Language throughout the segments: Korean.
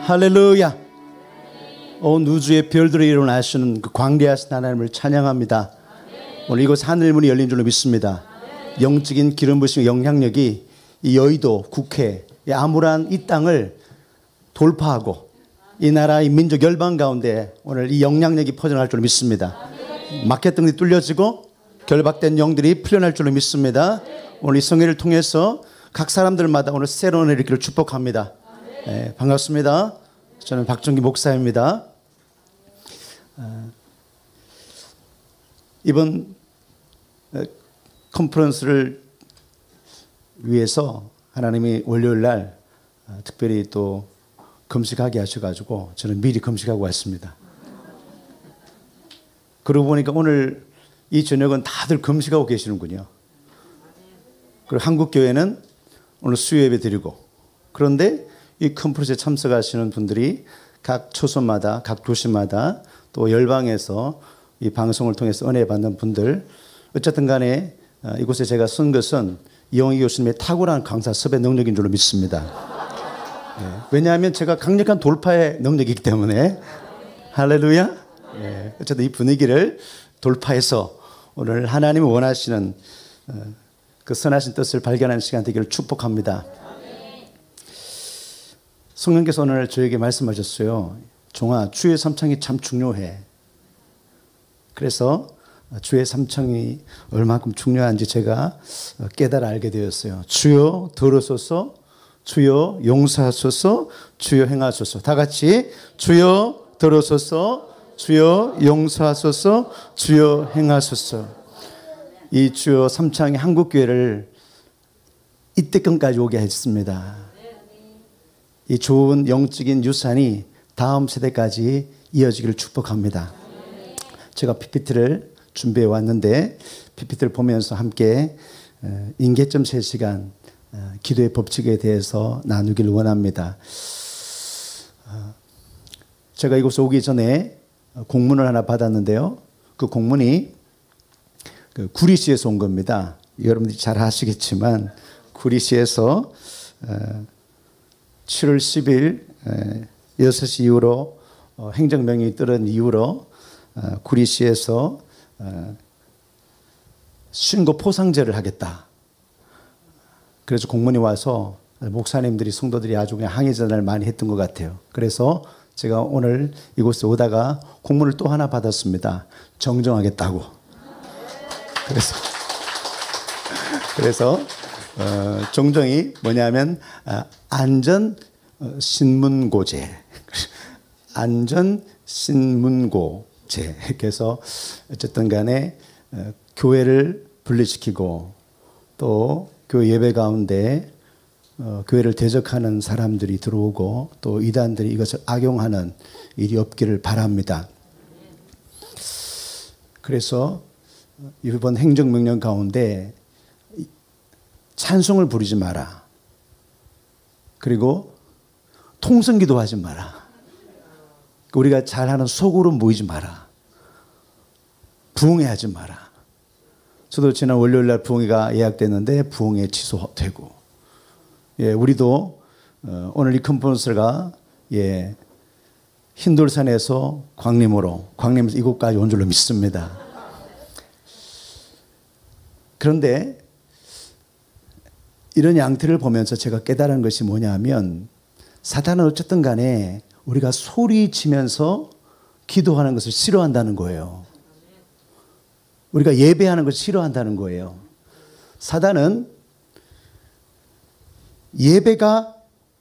할렐루야. 온 우주의 별들을 일어나시는 그 광대하신 하나님을 찬양합니다. 오늘 이곳 하늘문이 열린 줄로 믿습니다. 영적인 기름 부으신 영향력이 이 여의도 국회 이 암울한 이 땅을 돌파하고 이 나라의 민족 열방 가운데 오늘 이 영향력이 퍼져나갈 줄로 믿습니다. 막혔던 게 뚫려지고 결박된 영들이 풀려날 줄로 믿습니다. 오늘 이 성회를 통해서 각 사람들마다 오늘 새로운 은혜를 있기를 축복합니다. 네, 반갑습니다. 저는 박종기 목사입니다. 이번 컨퍼런스를 위해서 하나님이 월요일 날 특별히 또 금식하게 하셔가지고 저는 미리 금식하고 왔습니다. 그러고 보니까 오늘 이 저녁은 다들 금식하고 계시는군요. 그리고 한국 교회는 오늘 수요 예배 드리고, 그런데 이 컨퍼런스에 참석하시는 분들이 각 초소마다 각 도시마다 또 열방에서 이 방송을 통해서 은혜 받는 분들, 어쨌든 간에 이곳에 제가 쓴 것은 이영희 교수님의 탁월한 강사 섭외 능력인 줄로 믿습니다. 네. 왜냐하면 제가 강력한 돌파의 능력이 있기 때문에. 할렐루야. 네. 어쨌든 이 분위기를 돌파해서 오늘 하나님이 원하시는 그 선하신 뜻을 발견하는 시간 되기를 축복합니다. 성령께서 오늘 저에게 말씀하셨어요. 종아, 주의 삼창이 참 중요해. 그래서 주의 삼창이 얼마큼 중요한지 제가 깨달아 알게 되었어요. 주여 들으소서, 주여 용서하소서, 주여 행하소서. 다 같이 주여 들으소서, 주여 용서하소서, 주여 행하소서. 이 주여 삼창이 한국교회를 이때까지 오게 했습니다. 이 좋은 영적인 유산이 다음 세대까지 이어지기를 축복합니다. 제가 PPT를 준비해 왔는데 PPT를 보면서 함께 인계점 3시간 기도의 법칙에 대해서 나누기를 원합니다. 제가 이곳에 오기 전에 공문을 하나 받았는데요. 그 공문이 구리시에서 온 겁니다. 여러분들이 잘 아시겠지만 구리시에서 7월 10일 6시 이후로 행정명령이 떨어진 이후로 구리시에서 신고 포상제를 하겠다. 그래서 공문이 와서 목사님들이 성도들이 아주 그냥 항의 전화를 많이 했던 것 같아요. 그래서 제가 오늘 이곳에 오다가 공문을 또 하나 받았습니다. 정정하겠다고. 그래서 정정이 뭐냐면 안전 신문고제, 안전 신문고제. 그래서 어쨌든 간에 교회를 분리시키고 또 교회 예배 가운데 교회를 대적하는 사람들이 들어오고 또 이단들이 이것을 악용하는 일이 없기를 바랍니다. 그래서 이번 행정명령 가운데 찬송을 부르지 마라. 그리고 통성기도 하지 마라. 우리가 잘하는 속으로 모이지 마라. 부흥회 하지 마라. 저도 지난 월요일 날 부흥회가 예약됐는데 부흥회 취소되고, 예, 우리도 오늘 이 컨퍼런스가 흰돌산에서 광림에서 이곳까지 온 줄로 믿습니다. 그런데 이런 양태를 보면서 제가 깨달은 것이 뭐냐면, 사탄은 어쨌든 간에 우리가 소리치면서 기도하는 것을 싫어한다는 거예요. 우리가 예배하는 것을 싫어한다는 거예요. 사탄은 예배가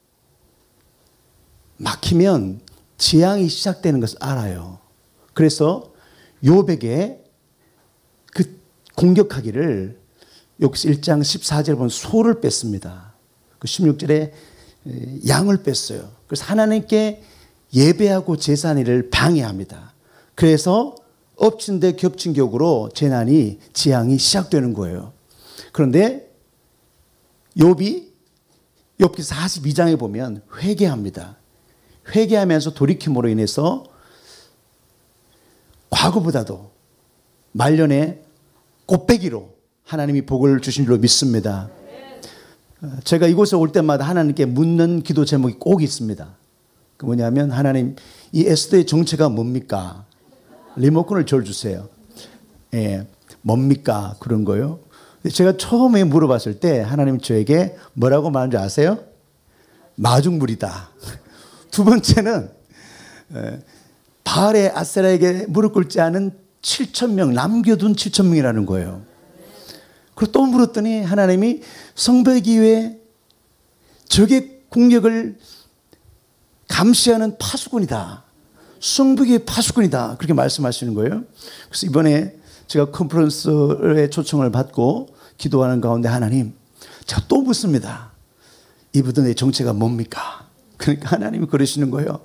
막히면 재앙이 시작되는 것을 알아요. 그래서 욥에게 그 공격하기를, 여기서 1장 14절에 보면 소를 뺐습니다. 그 16절에 양을 뺐어요. 그래서 하나님께 예배하고 제사하는 일을 방해합니다. 그래서 엎친 데 겹친 격으로 재난이 재앙이 시작되는 거예요. 그런데 욥기 42장에 보면 회개합니다. 회개하면서 돌이킴으로 인해서 과거보다도 말년에 꽃배기로 하나님이 복을 주신 줄로 믿습니다. 제가 이곳에 올 때마다 하나님께 묻는 기도 제목이 꼭 있습니다. 그 뭐냐면 하나님 이 에스더의 정체가 뭡니까? 리모컨을 줘주세요. 예, 뭡니까? 그런 거요. 제가 처음에 물어봤을 때 하나님 저에게 뭐라고 말하는지 아세요? 마중물이다. 두 번째는 바알의 아세라에게 무릎 꿇지 않은 7,000명 남겨둔 7,000명이라는 거예요. 그리고 또 물었더니 하나님이 성벽이 위에 적의 공격을 감시하는 파수꾼이다. 성벽의 파수꾼이다. 그렇게 말씀하시는 거예요. 그래서 이번에 제가 컨퍼런스에 초청을 받고 기도하는 가운데 하나님, 제가 또 묻습니다. 이분들의 정체가 뭡니까? 그러니까 하나님이 그러시는 거예요.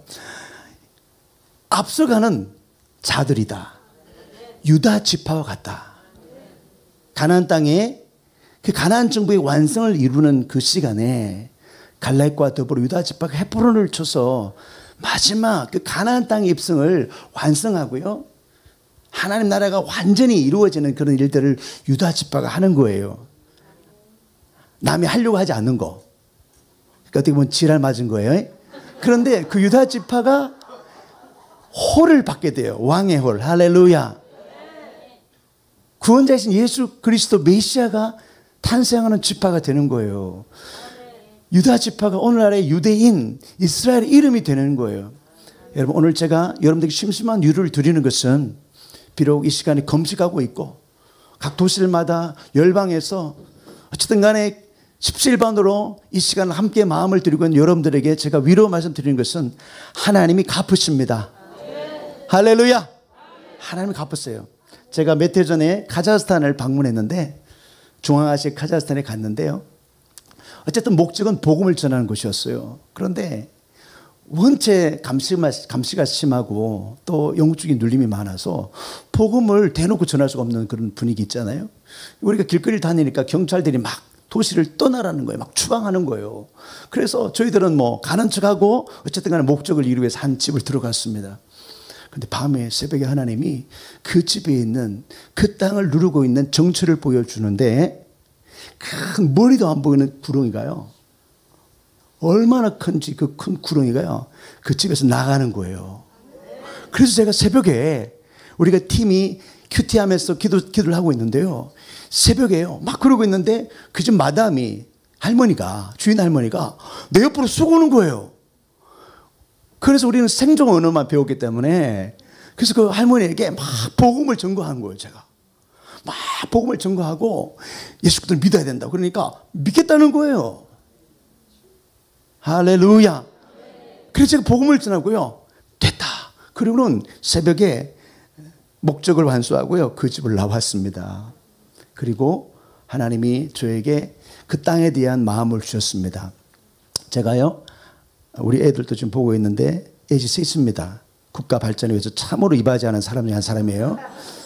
앞서가는 자들이다. 유다 지파와 같다. 가나안 땅에 그 가나안 정부의 완성을 이루는 그 시간에 갈렙과 더불어 유다 지파가 헤브론을 쳐서 마지막 그 가나안 땅의 입성을 완성하고요. 하나님 나라가 완전히 이루어지는 그런 일들을 유다 지파가 하는 거예요. 남이 하려고 하지 않는 거. 그러니까 어떻게 보면 지랄 맞은 거예요. 그런데 그 유다 지파가 홀을 받게 돼요. 왕의 홀. 할렐루야. 구원자이신 예수 그리스도 메시아가 탄생하는 지파가 되는 거예요. 유다 지파가 오늘날의 유대인 이스라엘의 이름이 되는 거예요. 여러분 오늘 제가 여러분들에게 심심한 유를 드리는 것은 비록 이 시간에 금식하고 있고 각 도시들마다 열방에서 어쨌든 간에 십시일반으로 이 시간을 함께 마음을 드리고 있는 여러분들에게 제가 위로 말씀드리는 것은 하나님이 갚으십니다. 할렐루야. 하나님이 갚으세요. 제가 몇 해 전에 카자흐스탄을 방문했는데 중앙아시아 카자흐스탄에 갔는데요. 어쨌든 목적은 복음을 전하는 곳이었어요. 그런데 원체 감시가 심하고 또 영적인 눌림이 많아서 복음을 대놓고 전할 수가 없는 그런 분위기 있잖아요. 우리가 길거리를 다니니까 경찰들이 막 도시를 떠나라는 거예요. 막 추방하는 거예요. 그래서 저희들은 뭐 가는 척하고 어쨌든 간에 목적을 이루기 위해서 한 집을 들어갔습니다. 그런데 밤에 새벽에 하나님이 그 집에 있는 그 땅을 누르고 있는 정체를 보여주는데 큰 머리도 안 보이는 구렁이가요. 얼마나 큰지 그 큰 구렁이가요. 그 집에서 나가는 거예요. 그래서 제가 새벽에 우리가 팀이 큐티하면서 기도를 하고 있는데요. 새벽에요. 막 그러고 있는데 그 집 마담이 주인 할머니가 내 옆으로 쑥 오는 거예요. 그래서 우리는 생존 언어만 배웠기 때문에 그래서 그 할머니에게 막 복음을 전거한 거예요. 제가 막 복음을 전거하고 예수 그리스도를 믿어야 된다. 그러니까 믿겠다는 거예요. 할렐루야. 그래서 제가 복음을 전하고요. 됐다. 그리고는 새벽에 목적을 완수하고요. 그 집을 나왔습니다. 그리고 하나님이 저에게 그 땅에 대한 마음을 주셨습니다. 제가요. 우리 애들도 지금 보고 있는데 애지 셋입니다. 국가 발전을 위해서 참으로 이바지하는 사람 중에 한 사람이에요.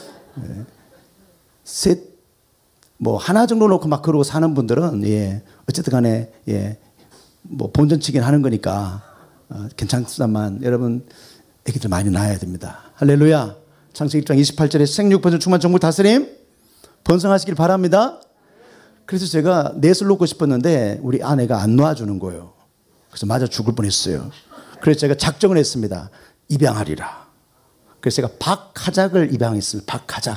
셋, 뭐 하나 정도 놓고 막 그러고 사는 분들은 예, 어쨌든 간에 예, 뭐 본전치긴 하는 거니까 괜찮지만 여러분 애기들 많이 낳아야 됩니다. 할렐루야. 창세기 1장 28절에 생육 번성 충만 정복 다스림 번성하시길 바랍니다. 그래서 제가 넷을 놓고 싶었는데 우리 아내가 안 놓아주는 거예요. 그래서 맞아 죽을 뻔했어요. 그래서 제가 작정을 했습니다. 입양하리라. 그래서 제가 박하작을 입양했습니다.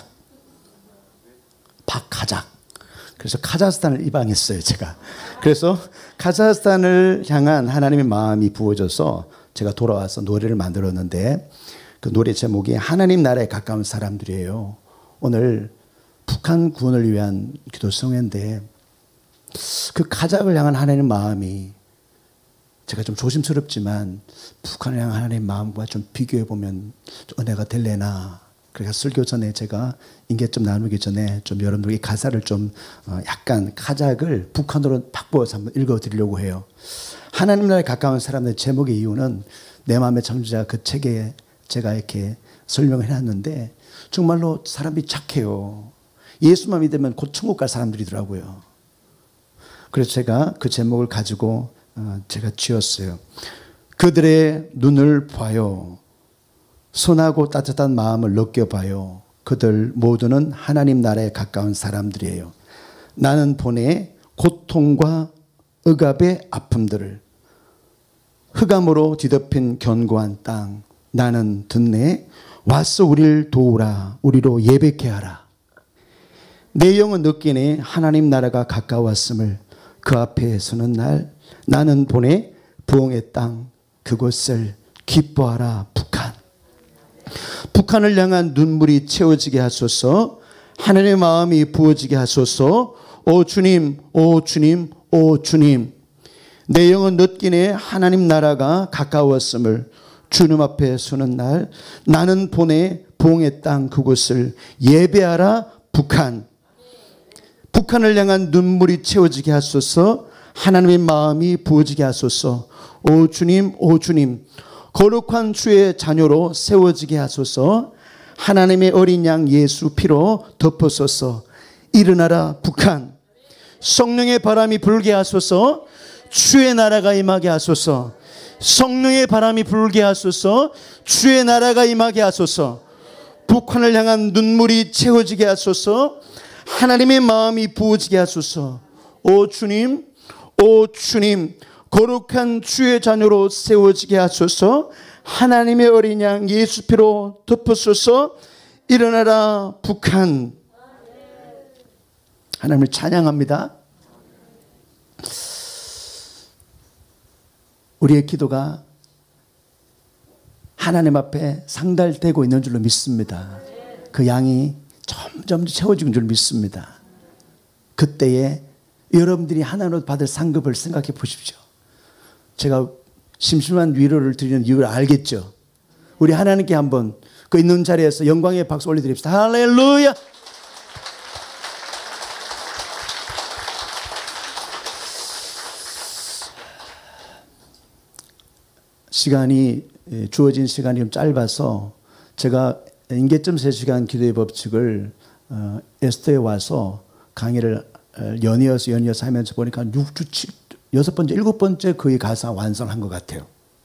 박하작. 그래서 카자흐스탄을 입양했어요. 제가. 그래서 카자흐스탄을 향한 하나님의 마음이 부어져서 제가 돌아와서 노래를 만들었는데 그 노래 제목이 하나님 나라에 가까운 사람들이에요. 오늘 북한 구원을 위한 기도 성회인데 그 카자흐를 향한 하나님의 마음이 제가 좀 조심스럽지만 북한을 향한 하나님의 마음과 좀 비교해 보면 은혜가 될래나. 그러니까 설교 전에 제가 인계점 나누기 전에 좀 여러분들에게 가사를 좀 약간 카자흐를 북한어로 바꿔서 한번 읽어드리려고 해요. 하나님 나라에 가까운 사람들의 제목의 이유는 내 마음의 창조자 그 책에 제가 이렇게 설명을 해놨는데 정말로 사람이 착해요. 예수만 믿으면 곧 천국 갈 사람들이더라고요. 그래서 제가 그 제목을 가지고 제가 지었어요. 그들의 눈을 봐요. 선하고 따뜻한 마음을 느껴봐요. 그들 모두는 하나님 나라에 가까운 사람들이에요. 나는 보내 고통과 억압의 아픔들을 흑암으로 뒤덮인 견고한 땅 나는 듣네. 와서 우리를 도우라. 우리로 예배케 하라. 내 영은 느끼네. 하나님 나라가 가까웠음을. 그 앞에 서는 날 나는 보내. 부흥의 땅 그곳을 기뻐하라. 북한. 북한을 향한 눈물이 채워지게 하소서. 하나님의 마음이 부어지게 하소서. 오 주님, 오 주님, 오 주님. 내 영은 느끼네. 하나님 나라가 가까웠음을. 주님 앞에 서는 날 나는 보내. 부흥의 땅 그곳을 예배하라. 북한. 북한을 향한 눈물이 채워지게 하소서. 하나님의 마음이 부어지게 하소서. 오 주님, 오 주님. 거룩한 주의 자녀로 세워지게 하소서. 하나님의 어린 양 예수 피로 덮어서서. 일어나라 북한. 성령의 바람이 불게 하소서. 주의 나라가 임하게 하소서. 성령의 바람이 불게 하소서. 주의 나라가 임하게 하소서. 북한을 향한 눈물이 채워지게 하소서. 하나님의 마음이 부어지게 하소서. 오 주님, 오 주님. 거룩한 주의 자녀로 세워지게 하소서. 하나님의 어린 양 예수 피로 덮어소서. 일어나라 북한. 하나님을 찬양합니다. 우리의 기도가 하나님 앞에 상달되고 있는 줄로 믿습니다. 그 양이 점점 채워지는 줄 믿습니다. 그때에 여러분들이 하나님으로 받을 상급을 생각해 보십시오. 제가 심심한 위로를 드리는 이유를 알겠죠. 우리 하나님께 한번 그 있는 자리에서 영광의 박수 올려드립시다. 할렐루야. 시간이 주어진 시간이 좀 짧아서 제가 임계점 3시간 기도의 법칙을 에스더에 와서 강의를 연이어서 하면서 보니까 6주 6번째 7번째 거의 가사 완성한 것 같아요.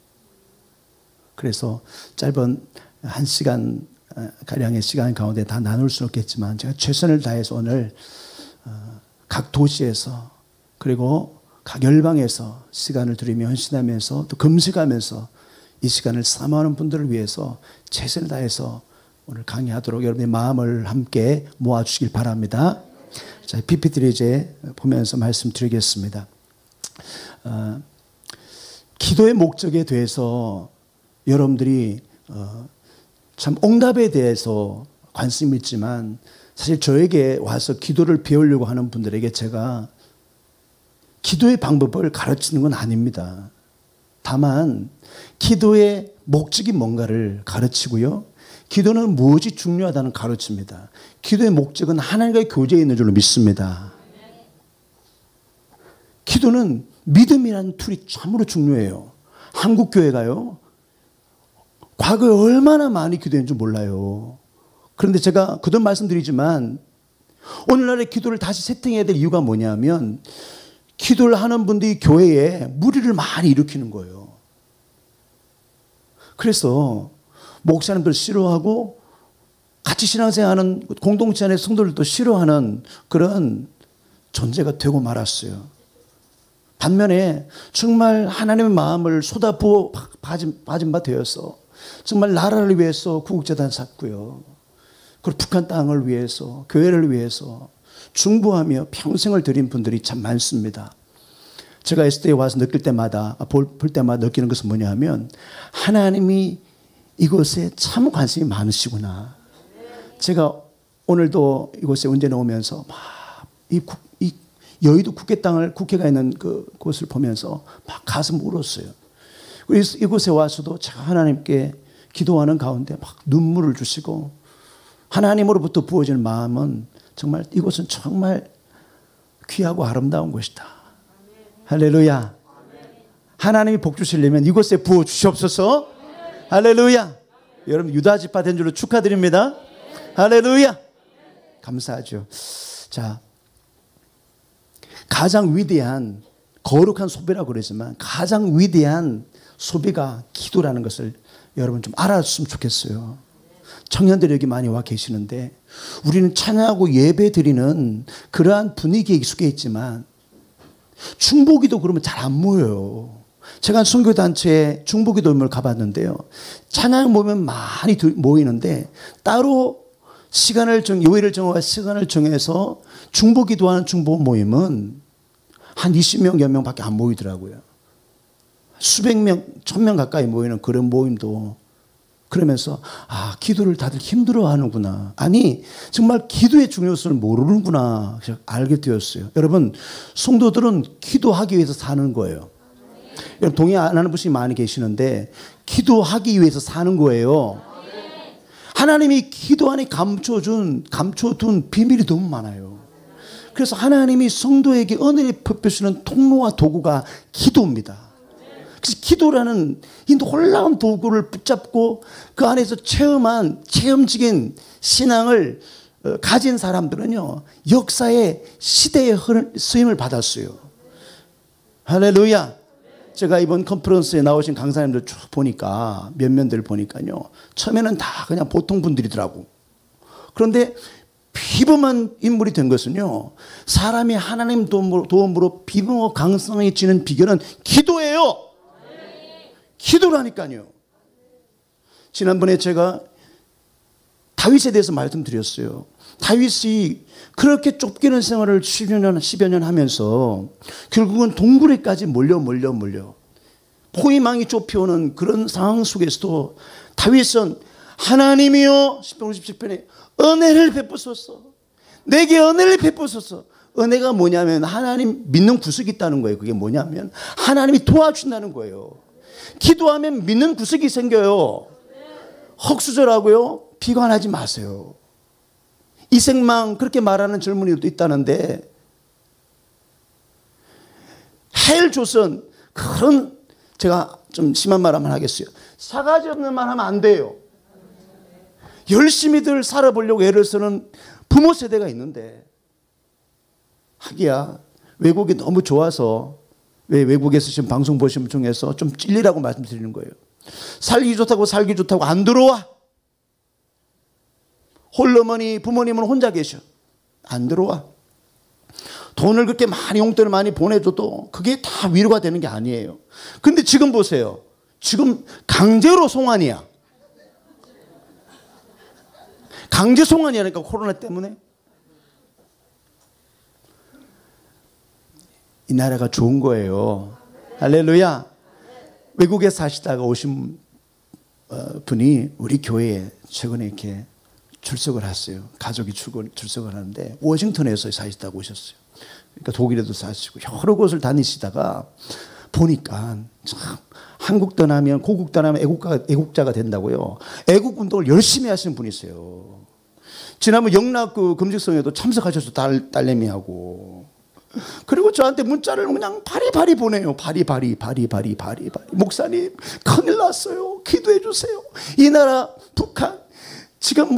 그래서 짧은 1시간 가량의 시간 가운데 다 나눌 수는 없겠지만 제가 최선을 다해서 오늘 각 도시에서 그리고 각 열방에서 시간을 들이며 헌신하면서 또 금식하면서 이 시간을 사모하는 분들을 위해서 최선을 다해서 오늘 강의하도록 여러분의 마음을 함께 모아주시길 바랍니다. 자, PPT를 이제 보면서 말씀드리겠습니다. 기도의 목적에 대해서 여러분들이 참 응답에 대해서 관심이 있지만 사실 저에게 와서 기도를 배우려고 하는 분들에게 제가 기도의 방법을 가르치는 건 아닙니다. 다만 기도의 목적이 뭔가를 가르치고요. 기도는 무엇이 중요하다는 가르칩니다. 기도의 목적은 하나님과의 교제에 있는 줄로 믿습니다. 기도는 믿음이라는 툴이 참으로 중요해요. 한국 교회가요. 과거에 얼마나 많이 기도했는지 몰라요. 그런데 제가 그동안 말씀드리지만 오늘날의 기도를 다시 세팅해야 될 이유가 뭐냐면 기도를 하는 분들이 교회에 무리를 많이 일으키는 거예요. 그래서 목사님들 싫어하고 같이 신앙생활하는 공동체 안의 성도들도 싫어하는 그런 존재가 되고 말았어요. 반면에 정말 하나님의 마음을 쏟아부어 빠진 바 되어서 정말 나라를 위해서 구국재단 샀고요. 그리고 북한 땅을 위해서 교회를 위해서 중보하며 평생을 드린 분들이 참 많습니다. 제가 에스더에 와서 느낄 때마다 볼 때마다 느끼는 것은 뭐냐 하면 하나님이 이곳에 참 관심이 많으시구나. 제가 오늘도 이곳에 운전해 오면서 막 이 여의도 국회 땅을 국회가 있는 그 곳을 보면서 막 가슴 울었어요. 그래서 이곳에 와서도 제가 하나님께 기도하는 가운데 막 눈물을 주시고 하나님으로부터 부어지는 마음은 정말 이곳은 정말 귀하고 아름다운 곳이다. 할렐루야. 하나님이 복 주시려면 이곳에 부어 주시옵소서. 할렐루야. 여러분 유다지파 된 줄로 축하드립니다. 할렐루야. 감사하죠. 자, 가장 위대한 거룩한 소비라고 그러지만 가장 위대한 소비가 기도라는 것을 여러분 좀 알았으면 좋겠어요. 청년들이 여기 많이 와 계시는데 우리는 찬양하고 예배 드리는 그러한 분위기에 익숙해 있지만 중보기도 그러면 잘 안 모여요. 제가 선교단체에 중보기도를 가봤는데요. 찬양 모이면 많이 모이는데 따로 요일을 정하고 시간을 정해서 중보기도하는 중보 모임은 한 20명, 몇 명밖에 안 모이더라고요. 수백 명, 1000명 가까이 모이는 그런 모임도 그러면서 기도를 다들 힘들어 하는구나. 아니 정말 기도의 중요성을 모르는구나 알게 되었어요. 여러분 성도들은 기도하기 위해서 사는 거예요. 여러분 동의 안 하는 분이 많이 계시는데 기도하기 위해서 사는 거예요. 하나님이 기도 안에 감춰둔 비밀이 너무 많아요. 그래서 하나님이 성도에게 은혜를 베푸시는 통로와 도구가 기도입니다. 그래서 기도라는 이 놀라운 도구를 붙잡고 그 안에서 체험적인 신앙을 가진 사람들은요, 역사의 시대의 쓰임을 받았어요. 할렐루야. 제가 이번 컨퍼런스에 나오신 강사님들 쭉 보니까, 몇몇들 보니까요, 처음에는 다 그냥 보통 분들이더라고. 그런데 비범한 인물이 된 것은요, 사람이 하나님 도움으로 비범하고 강성해지는 비결은 기도예요. 기도라니까요. 지난번에 제가 다윗에 대해서 말씀드렸어요. 다윗이 그렇게 쫓기는 생활을 10여 년 하면서 결국은 동굴에까지 몰려 포위망이 좁혀오는 그런 상황 속에서도 다윗은 하나님이여 10편 57편에 은혜를 베푸소서, 내게 은혜를 베푸소서. 은혜가 뭐냐면 하나님 믿는 구석이 있다는 거예요. 그게 뭐냐면 하나님이 도와준다는 거예요. 기도하면 믿는 구석이 생겨요. 헛수저라고요? 비관하지 마세요. 이생망 그렇게 말하는 젊은이도 있다는데, 헬조선 그런, 제가 좀 심한 말 한번 하겠어요. 사가지 없는 말 하면 안 돼요. 열심히들 살아보려고 애를 쓰는 부모 세대가 있는데, 하기야 외국이 너무 좋아서, 왜 외국에서 지금 방송 보시는 분 중에서 좀 찔리라고 말씀드리는 거예요. 살기 좋다고 안 들어와. 홀어머니 부모님은 혼자 계셔. 안 들어와. 돈을 그렇게 많이, 용돈을 많이 보내줘도 그게 다 위로가 되는 게 아니에요. 근데 지금 보세요. 지금 강제로 송환이야. 강제 송환이라니까, 코로나 때문에. 이 나라가 좋은 거예요. 할렐루야. 외국에 사시다가 오신 분이 우리 교회에 최근에 이렇게 출석을 했어요. 가족이 출석을 하는데 워싱턴에서 사시다가 오셨어요. 그러니까 독일에도 사시고 여러 곳을 다니시다가 보니까 참 한국 떠나면, 고국 떠나면 애국자가 된다고요. 애국 운동을 열심히 하시는 분이세요. 지난번 영락 금식성에도 참석하셔서 딸내미하고. 그리고 저한테 문자를 그냥 바리바리 보내요. 바리바리. 목사님 큰일 났어요. 기도해 주세요. 이 나라 북한 지금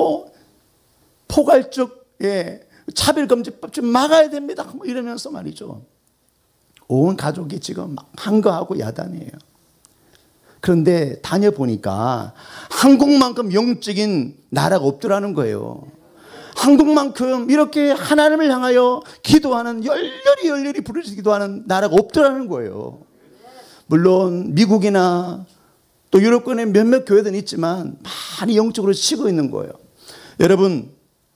포괄적 차별금지법 좀 막아야 됩니다. 이러면서 말이죠. 온 가족이 지금 한가하고 야단이에요. 그런데 다녀보니까 한국만큼 영적인 나라가 없더라는 거예요. 한국만큼 이렇게 하나님을 향하여 기도하는, 열렬히 부르짖어 기도하는 나라가 없더라는 거예요. 물론 미국이나 또 유럽권에 몇몇 교회들은 있지만 많이 영적으로 식어 있는 거예요. 여러분,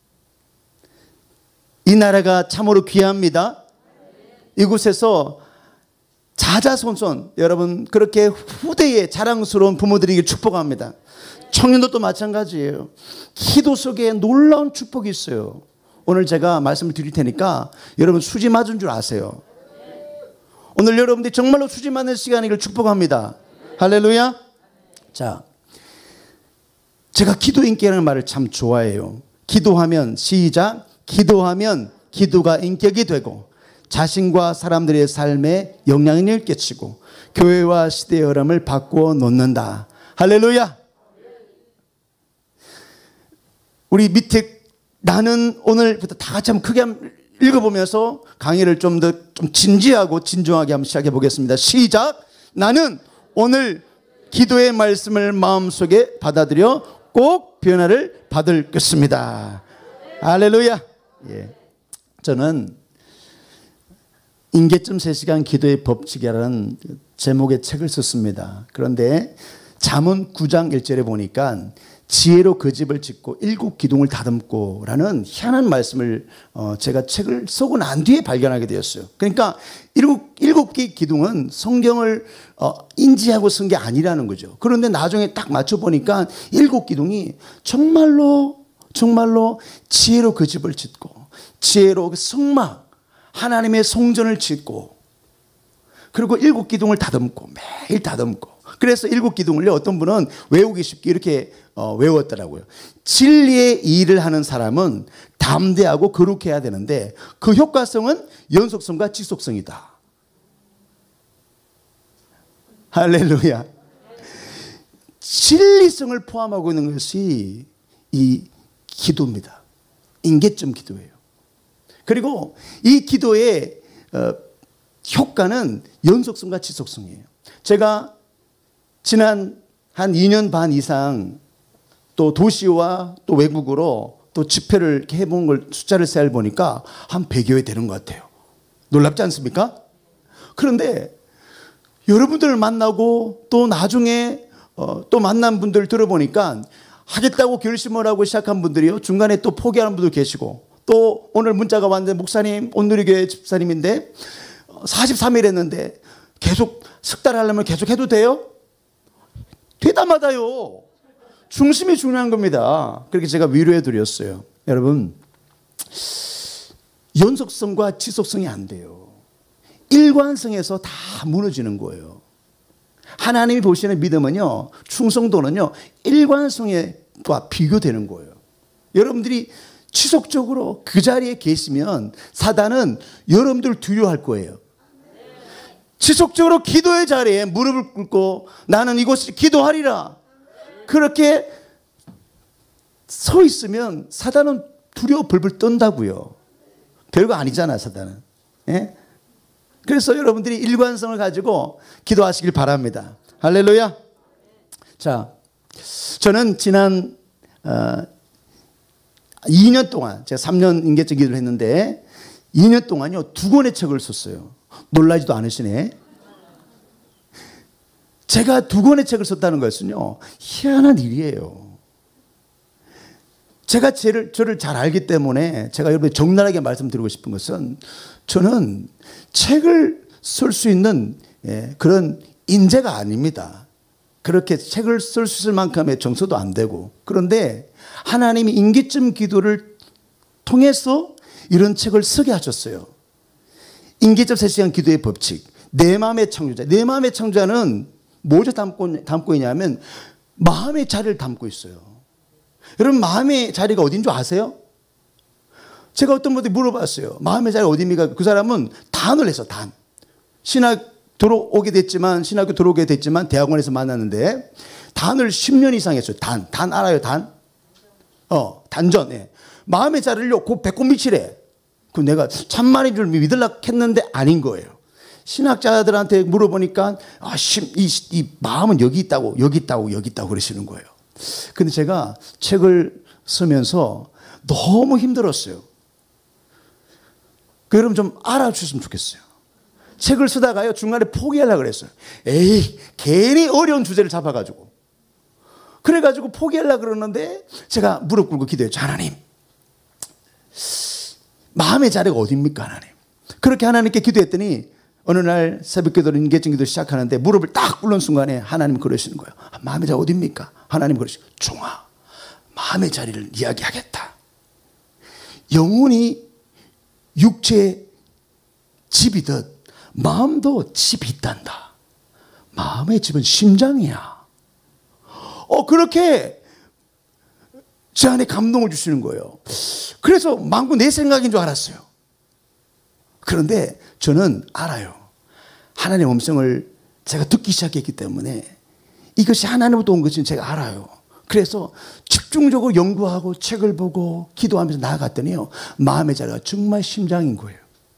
이 나라가 참으로 귀합니다. 이곳에서 자자손손, 여러분 그렇게 후대에 자랑스러운 부모들에게 축복합니다. 청년들도 마찬가지예요. 기도 속에 놀라운 축복이 있어요. 오늘 제가 말씀을 드릴 테니까 여러분 수지 맞은 줄 아세요. 오늘 여러분들이 정말로 수지 맞는 시간이길 축복합니다. 할렐루야. 자, 제가 기도 인격이라는 말을 참 좋아해요. 기도하면, 시작, 기도하면 기도가 인격이 되고 자신과 사람들의 삶에 영향력을 끼치고 교회와 시대의 흐름을 바꾸어 놓는다. 할렐루야. 우리 밑에 나는 오늘부터 다 같이 한번 크게 한번 읽어보면서 강의를 좀 진지하고 진중하게 한번 시작해 보겠습니다. 시작. 나는 오늘 기도의 말씀을 마음속에 받아들여 꼭 변화를 받을 것입니다. 할렐루야. 예. 저는 임계점 3시간 기도의 법칙이라는 제목의 책을 썼습니다. 그런데 잠언 9장 1절에 보니까 지혜로 그 집을 짓고 7 기둥을 다듬고 라는 희한한 말씀을 제가 책을 쓰고 난 뒤에 발견하게 되었어요. 그러니까 7개 기둥은 성경을 인지하고 쓴 게 아니라는 거죠. 그런데 나중에 딱 맞춰보니까 7 기둥이 정말로 지혜로 그 집을 짓고 지혜로 그 성막 하나님의 성전을 짓고 그리고 7 기둥을 다듬고 매일 다듬고 그래서 7 기둥을요 어떤 분은 외우기 쉽게 이렇게 외웠더라고요. 진리의 일을 하는 사람은 담대하고 거룩해야 되는데 그 효과성은 연속성과 지속성이다. 할렐루야. 진리성을 포함하고 있는 것이 이 기도입니다. 임계점 기도예요. 그리고 이 기도의 효과는 연속성과 지속성이에요. 제가 지난 한 2년 반 이상 또 도시와 또 외국으로 또 집회를 해본 걸 숫자를 세어보니까 한 100여 회 되는 것 같아요. 놀랍지 않습니까? 그런데 여러분들을 만나고 또 나중에 또 만난 분들 들어보니까 하겠다고 결심을 하고 시작한 분들이요 중간에 또 포기하는 분도 계시고 또 오늘 문자가 왔는데 목사님 온누리교회 집사님인데 43일 했는데 계속 석 달 하려면 계속 해도 돼요? 되다마다요. 중심이 중요한 겁니다. 그렇게 제가 위로해 드렸어요. 여러분 연속성과 지속성이 안 돼요. 일관성에서 다 무너지는 거예요. 하나님이 보시는 믿음은요 충성도는요 일관성과 비교되는 거예요. 여러분들이 지속적으로 그 자리에 계시면 사단은 여러분들 두려워할 거예요. 지속적으로 기도의 자리에 무릎을 꿇고 나는 이곳을 기도하리라 그렇게 서 있으면 사단은 두려워 벌벌 떤다고요. 별거 아니잖아 사단은. 예? 그래서 여러분들이 일관성을 가지고 기도하시길 바랍니다. 할렐루야. 자, 저는 지난 2년 동안 제가 3년 임계점 기도를 했는데 2년 동안요 2권의 책을 썼어요. 놀라지도 않으시네. 제가 2권의 책을 썼다는 것은요 희한한 일이에요. 제가 저를 잘 알기 때문에 제가 여러분께 적나라하게 말씀드리고 싶은 것은 저는 책을 쓸 수 있는 그런 인재가 아닙니다. 그렇게 책을 쓸 수 있을 만큼의 정서도 안 되고 그런데 하나님이 임계점 기도를 통해서 이런 책을 쓰게 하셨어요. 임계점 3시간 기도의 법칙. 내 마음의 창조자. 내 마음의 창조자는 뭐를 담고 있냐면 마음의 자리를 담고 있어요. 여러분 마음의 자리가 어딘 줄 아세요? 제가 어떤 분한테 물어봤어요. 마음의 자리가 어디입니까? 그 사람은 단을 했어. 단. 신학교 들어오게 됐지만 대학원에서 만났는데 단을 10년 이상 했어요. 단 알아요? 단? 단전. 예. 마음의 자리를요. 그 배꼽 밑이래. 그 내가 참말인 줄 믿으려고 했는데 아닌 거예요. 신학자들한테 물어보니까 이 마음은 여기 있다고 그러시는 거예요. 근데 제가 책을 쓰면서 너무 힘들었어요. 그 여러분 좀 알아주셨으면 좋겠어요. 책을 쓰다가요 중간에 포기하려고 그랬어요. 에이 괜히 어려운 주제를 잡아가지고 그래가지고 포기하려고 그러는데 제가 무릎 꿇고 기도했죠. 하나님 마음의 자리가 어디입니까 하나님. 그렇게 하나님께 기도했더니 어느 날 새벽 기도를 임계점 기도 시작하는데 무릎을 딱 꿇는 순간에 하나님 그러시는 거예요. 마음의 자리 어디입니까? 하나님 그러시고 종아 마음의 자리를 이야기하겠다. 영혼이 육체의 집이듯 마음도 집이 있단다. 마음의 집은 심장이야. 그렇게 제 안에 감동을 주시는 거예요. 그래서 만구 내 생각인 줄 알았어요. 그런데 저는 알아요. 하나님의 음성을 제가 듣기 시작했기 때문에 이것이 하나님으로부터 온 것은 제가 알아요. 그래서 집중적으로 연구하고 책을 보고 기도하면서 나아갔더니요. 마음의 자리가 정말 심장인 거예요.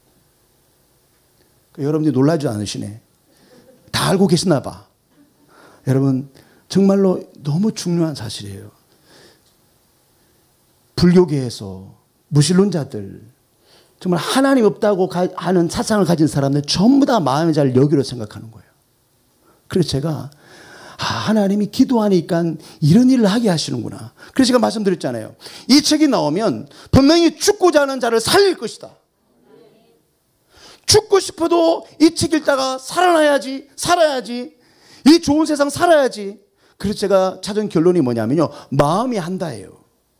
여러분들이 놀라지 않으시네. 다 알고 계시나 봐. 여러분 정말로 너무 중요한 사실이에요. 불교계에서 무신론자들 정말 하나님 없다고 하는 사상을 가진 사람들 전부 다 마음의 자를 여기로 생각하는 거예요. 그래서 제가 하나님이 기도하니까 이런 일을 하게 하시는구나. 그래서 제가 말씀드렸잖아요. 이 책이 나오면 분명히 죽고자 하는 자를 살릴 것이다. 죽고 싶어도 이 책 읽다가 살아야지. 이 좋은 세상 살아야지. 그래서 제가 찾은 결론이 뭐냐면요. 마음이 한다예요.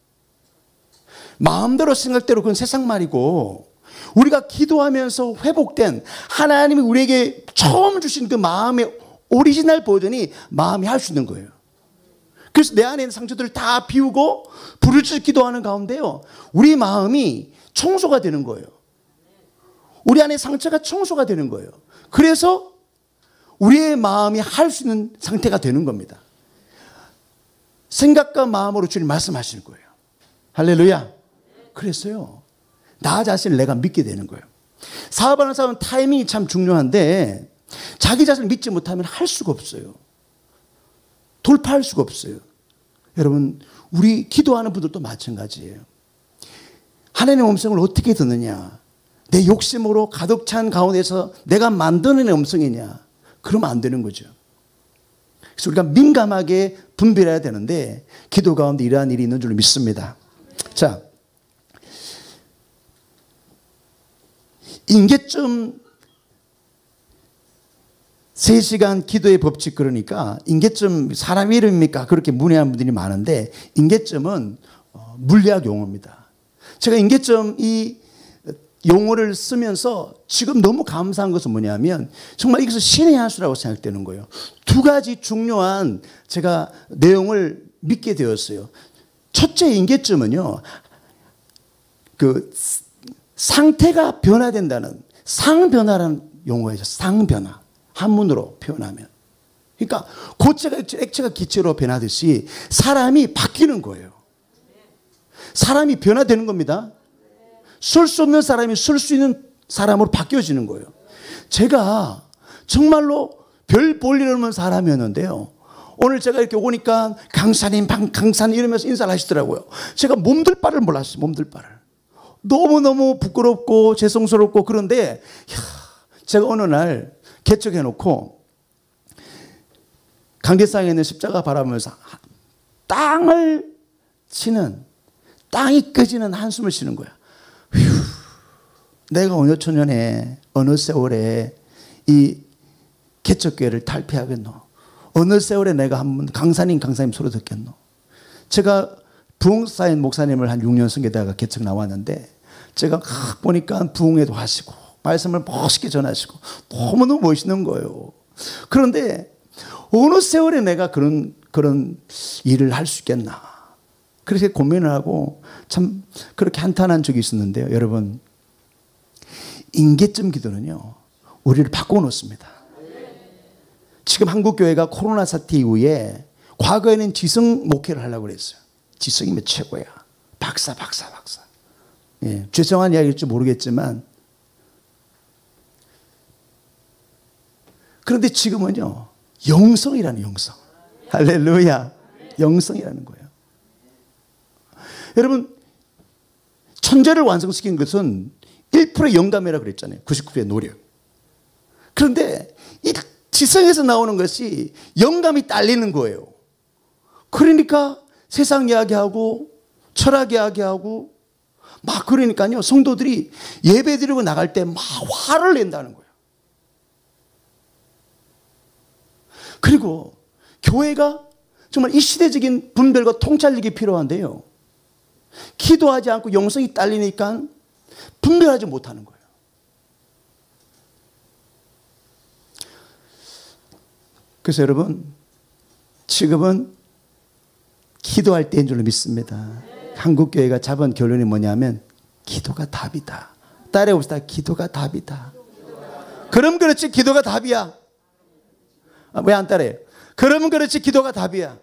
마음대로 생각대로 그건 세상 말이고, 우리가 기도하면서 회복된 하나님이 우리에게 처음 주신 그 마음의 오리지널 버전이 마음이 할 수 있는 거예요. 그래서 내 안에 있는 상처들을 다 비우고 부르짖어 기도하는 가운데요, 우리 마음이 청소가 되는 거예요. 우리 안에 상처가 청소가 되는 거예요. 그래서 우리의 마음이 할 수 있는 상태가 되는 겁니다. 생각과 마음으로 주님 말씀하시는 거예요. 할렐루야. 그래서요, 나 자신을 내가 믿게 되는 거예요. 사업하는 사람은 타이밍이 참 중요한데 자기 자신을 믿지 못하면 할 수가 없어요. 돌파할 수가 없어요. 여러분, 우리 기도하는 분들도 마찬가지예요. 하나님의 음성을 어떻게 듣느냐? 내 욕심으로 가득 찬 가운데서 내가 만드는 음성이냐? 그러면 안 되는 거죠. 그래서 우리가 민감하게 분별해야 되는데 기도 가운데 이러한 일이 있는 줄 믿습니다. 자, 인계점 3시간 기도의 법칙, 그러니까 인계점 사람 이름입니까? 그렇게 문의하는 분들이 많은데 인계점은 물리학 용어입니다. 제가 인계점 이 용어를 쓰면서 지금 너무 감사한 것은 뭐냐면 정말 이것은 신의 한 수라고 생각되는 거예요. 2가지 중요한 제가 내용을 믿게 되었어요. 첫째 인계점은요, 그 상태가 변화된다는 상변화라는 용어예요. 상변화. 한문으로 표현하면. 그러니까 고체가 액체가 기체로 변하듯이 사람이 바뀌는 거예요. 사람이 변화되는 겁니다. 쓸 수 없는 사람이 쓸 수 있는 사람으로 바뀌어지는 거예요. 제가 정말로 별 볼 일 없는 사람이었는데요, 오늘 제가 이렇게 오니까 강사님 이러면서 인사를 하시더라고요. 제가 몸둘 바를 몰랐어요. 몸둘 바를. 너무너무 부끄럽고 죄송스럽고. 그런데 제가 어느 날 개척해놓고 강대상에 있는 십자가 바라보면서 땅을 치는, 땅이 꺼지는 한숨을 쉬는 거야. 휴, 내가 어느 초년에 어느 세월에 이 개척교회를 탈피하겠노? 어느 세월에 내가 한번 강사님 소리 듣겠노? 제가 부흥사인 목사님을 한 6년 섬기다가 개척 나왔는데 제가 보니까 부흥회도 하시고 말씀을 멋있게 전하시고 너무너무 멋있는 거예요. 그런데 어느 세월에 내가 그런 일을 할 수 있겠나? 그렇게 고민을 하고 참 그렇게 한탄한 적이 있었는데요. 여러분, 인계점 기도는요, 우리를 바꿔놓습니다. 지금 한국교회가 코로나 사태 이후에 과거에는 지성 목회를 하려고 그랬어요. 지성이면 최고야. 박사. 예, 죄송한 이야기일지 모르겠지만, 그런데 지금은요, 영성이라는 영성. 할렐루야. 영성이라는 거예요. 여러분, 천재를 완성시킨 것은 1%의 영감이라고 그랬잖아요. 99%의 노력. 그런데 이 지성에서 나오는 것이 영감이 딸리는 거예요. 그러니까 세상 이야기하고 철학 이야기하고 막, 그러니까요, 성도들이 예배 드리고 나갈 때 막 화를 낸다는 거예요. 그리고 교회가 정말 이 시대적인 분별과 통찰력이 필요한데요, 기도하지 않고 영성이 딸리니까 분별하지 못하는 거예요. 그래서 여러분, 지금은 기도할 때인 줄로 믿습니다. 한국교회가 잡은 결론이 뭐냐면 기도가 답이다. 따라해봅시다. 기도가 답이다. 그럼 그렇지, 기도가 답이야. 왜 안 따라해요? 그러면 그렇지, 기도가 답이야.